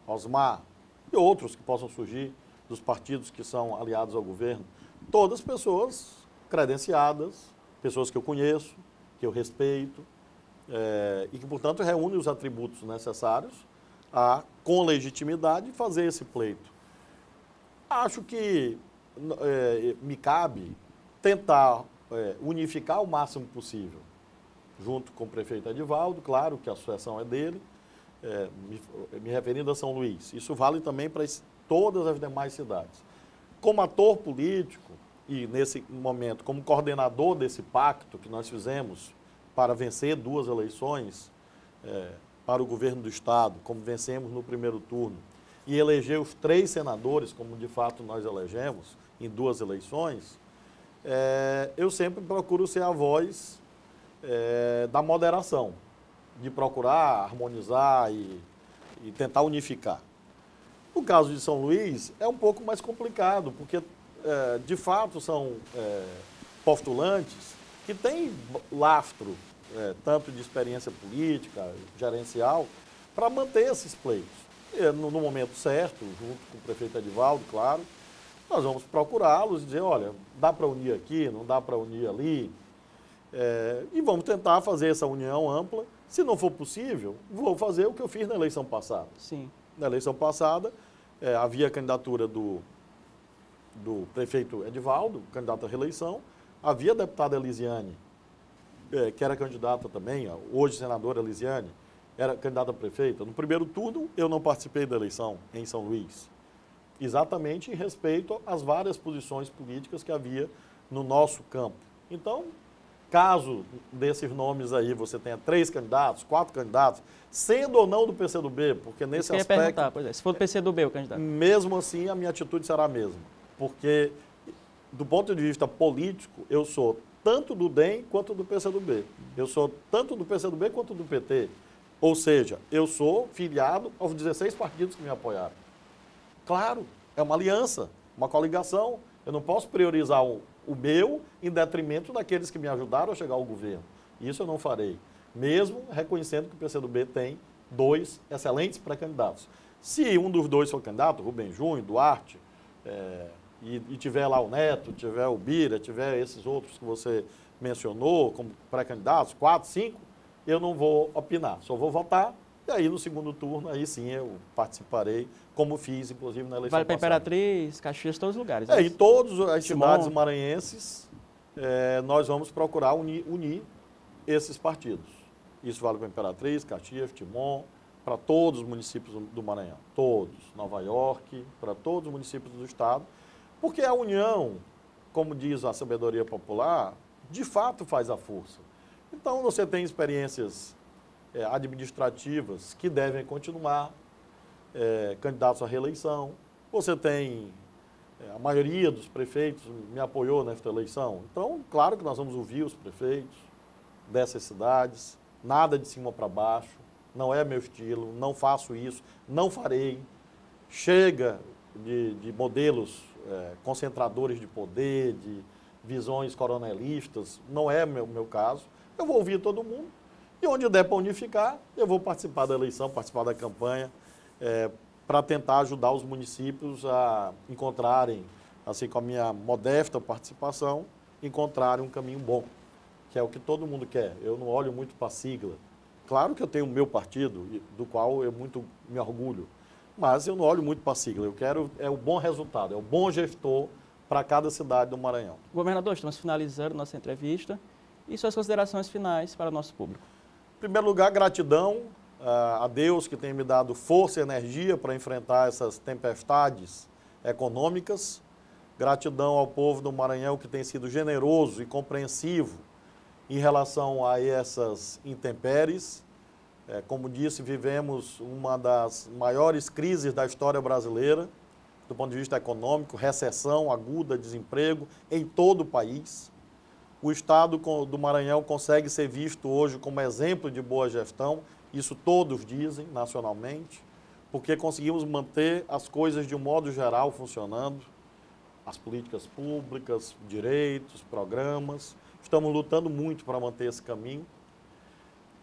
Osmar e outros que possam surgir dos partidos que são aliados ao governo, todas pessoas credenciadas, pessoas que eu conheço, que eu respeito, e que, portanto, reúnem os atributos necessários a, com legitimidade, fazer esse pleito. Acho que me cabe tentar unificar o máximo possível, junto com o prefeito Edivaldo, claro que a sucessão é dele, me referindo a São Luís. Isso vale também para todas as demais cidades. Como ator político, e nesse momento como coordenador desse pacto que nós fizemos para vencer 2 eleições para o governo do Estado, como vencemos no primeiro turno, e eleger os 3 senadores, como de fato nós elegemos em 2 eleições, eu sempre procuro ser a voz da moderação, de procurar harmonizar e tentar unificar. No caso de São Luís, é um pouco mais complicado, porque, de fato, são postulantes que têm lastro, tanto de experiência política, gerencial, para manter esses pleitos. No momento certo, junto com o prefeito Edivaldo, claro, nós vamos procurá-los e dizer, olha, dá para unir aqui, não dá para unir ali, e vamos tentar fazer essa união ampla. Se não for possível, vou fazer o que eu fiz na eleição passada. Sim. Na eleição passada, havia a candidatura do prefeito Edivaldo, candidato à reeleição, havia a deputada Elisiane, que era candidata também, hoje senadora Elisiane, era candidata a prefeita. No primeiro turno, eu não participei da eleição em São Luís, exatamente em respeito às várias posições políticas que havia no nosso campo. Então, caso desses nomes aí você tenha 3 candidatos, 4 candidatos, sendo ou não do PCdoB, porque nesse aspecto... Pois se for do PCdoB o candidato. Mesmo assim, a minha atitude será a mesma, porque do ponto de vista político, eu sou tanto do DEM quanto do PCdoB. Eu sou tanto do PCdoB quanto do PT. Ou seja, eu sou filiado aos 16 partidos que me apoiaram. Claro, é uma aliança, uma coligação. Eu não posso priorizar o meu em detrimento daqueles que me ajudaram a chegar ao governo. Isso eu não farei, mesmo reconhecendo que o PCdoB tem 2 excelentes pré-candidatos. Se um dos 2 for candidato, Rubem Júnior, Duarte, e tiver lá o Neto, tiver o Bira, tiver esses outros que você mencionou como pré-candidatos, 4, 5, eu não vou opinar, só vou votar, e aí no segundo turno, aí sim eu participarei, como fiz, inclusive, na eleição Vale para passada. Imperatriz, Caxias, todos os lugares. Em todas as cidades Simão. maranhenses, nós vamos procurar unir esses partidos. Isso vale para Imperatriz, Caxias, Timon, para todos os municípios do Maranhão, todos, Nova York, para todos os municípios do estado, porque a união, como diz a sabedoria popular, de fato faz a força. Então, você tem experiências administrativas que devem continuar, candidatos à reeleição. Você tem, a maioria dos prefeitos me apoiou nesta eleição. Então, claro que nós vamos ouvir os prefeitos dessas cidades, nada de cima para baixo, não é meu estilo, não faço isso, não farei. Chega de modelos concentradores de poder, de visões coronelistas, não é meu caso. Eu vou ouvir todo mundo e onde der para unificar, eu vou participar da eleição, participar da campanha, para tentar ajudar os municípios a encontrarem, assim com a minha modesta participação, encontrarem um caminho bom, que é o que todo mundo quer. Eu não olho muito para a sigla. Claro que eu tenho o meu partido, do qual eu muito me orgulho, mas eu não olho muito para a sigla. Eu quero o bom resultado, é o bom gestor para cada cidade do Maranhão. Governador, estamos finalizando nossa entrevista e suas considerações finais para o nosso público. Em primeiro lugar, gratidão a Deus que tem me dado força e energia para enfrentar essas tempestades econômicas. Gratidão ao povo do Maranhão que tem sido generoso e compreensivo em relação a essas intempéries. Como disse, vivemos uma das maiores crises da história brasileira, do ponto de vista econômico, recessão aguda, desemprego em todo o país. O Estado do Maranhão consegue ser visto hoje como exemplo de boa gestão, isso todos dizem nacionalmente, porque conseguimos manter as coisas de um modo geral funcionando, as políticas públicas, direitos, programas. Estamos lutando muito para manter esse caminho.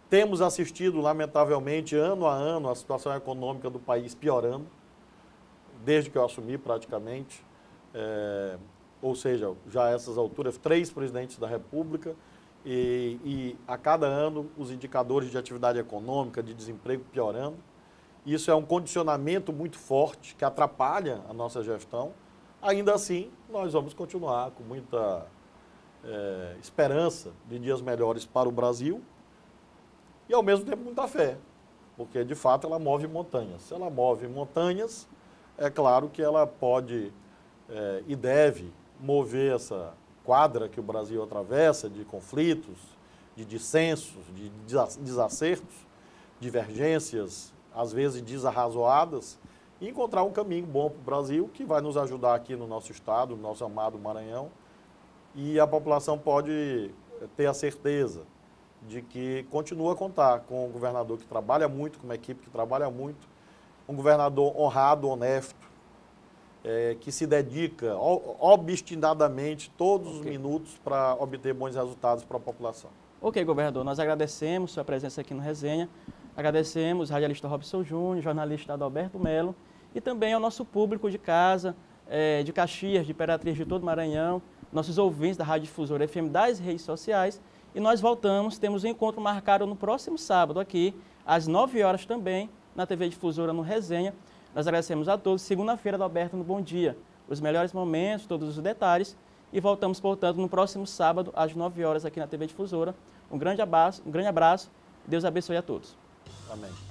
Temos assistido, lamentavelmente, ano a ano, a situação econômica do país piorando, desde que eu assumi praticamente. Ou seja, já a essas alturas, 3 presidentes da República e a cada ano os indicadores de atividade econômica, de desemprego piorando. Isso é um condicionamento muito forte que atrapalha a nossa gestão. Ainda assim, nós vamos continuar com muita esperança de dias melhores para o Brasil e, ao mesmo tempo, muita fé, porque, de fato, ela move montanhas. Se ela move montanhas, é claro que ela pode e deve mover essa quadra que o Brasil atravessa de conflitos, de dissensos, de desacertos, divergências, às vezes desarrazoadas, e encontrar um caminho bom para o Brasil que vai nos ajudar aqui no nosso estado, no nosso amado Maranhão, e a população pode ter a certeza de que continua a contar com um governador que trabalha muito, com uma equipe que trabalha muito, um governador honrado, honesto, que se dedica obstinadamente todos os minutos para obter bons resultados para a população. Ok, governador, nós agradecemos sua presença aqui no Resenha, agradecemos ao radialista Robson Júnior, jornalista Adalberto Melo, e também ao nosso público de casa, de Caxias, de Imperatriz, de todo o Maranhão, nossos ouvintes da Rádio Difusora FM das redes sociais, e nós voltamos, temos um encontro marcado no próximo sábado aqui, às 9 horas também, na TV Difusora no Resenha. Nós agradecemos a todos. Segunda-feira, Adalberto, no Bom Dia. Os melhores momentos, todos os detalhes. E voltamos, portanto, no próximo sábado, às 9 horas, aqui na TV Difusora. Um grande abraço. Deus abençoe a todos. Amém.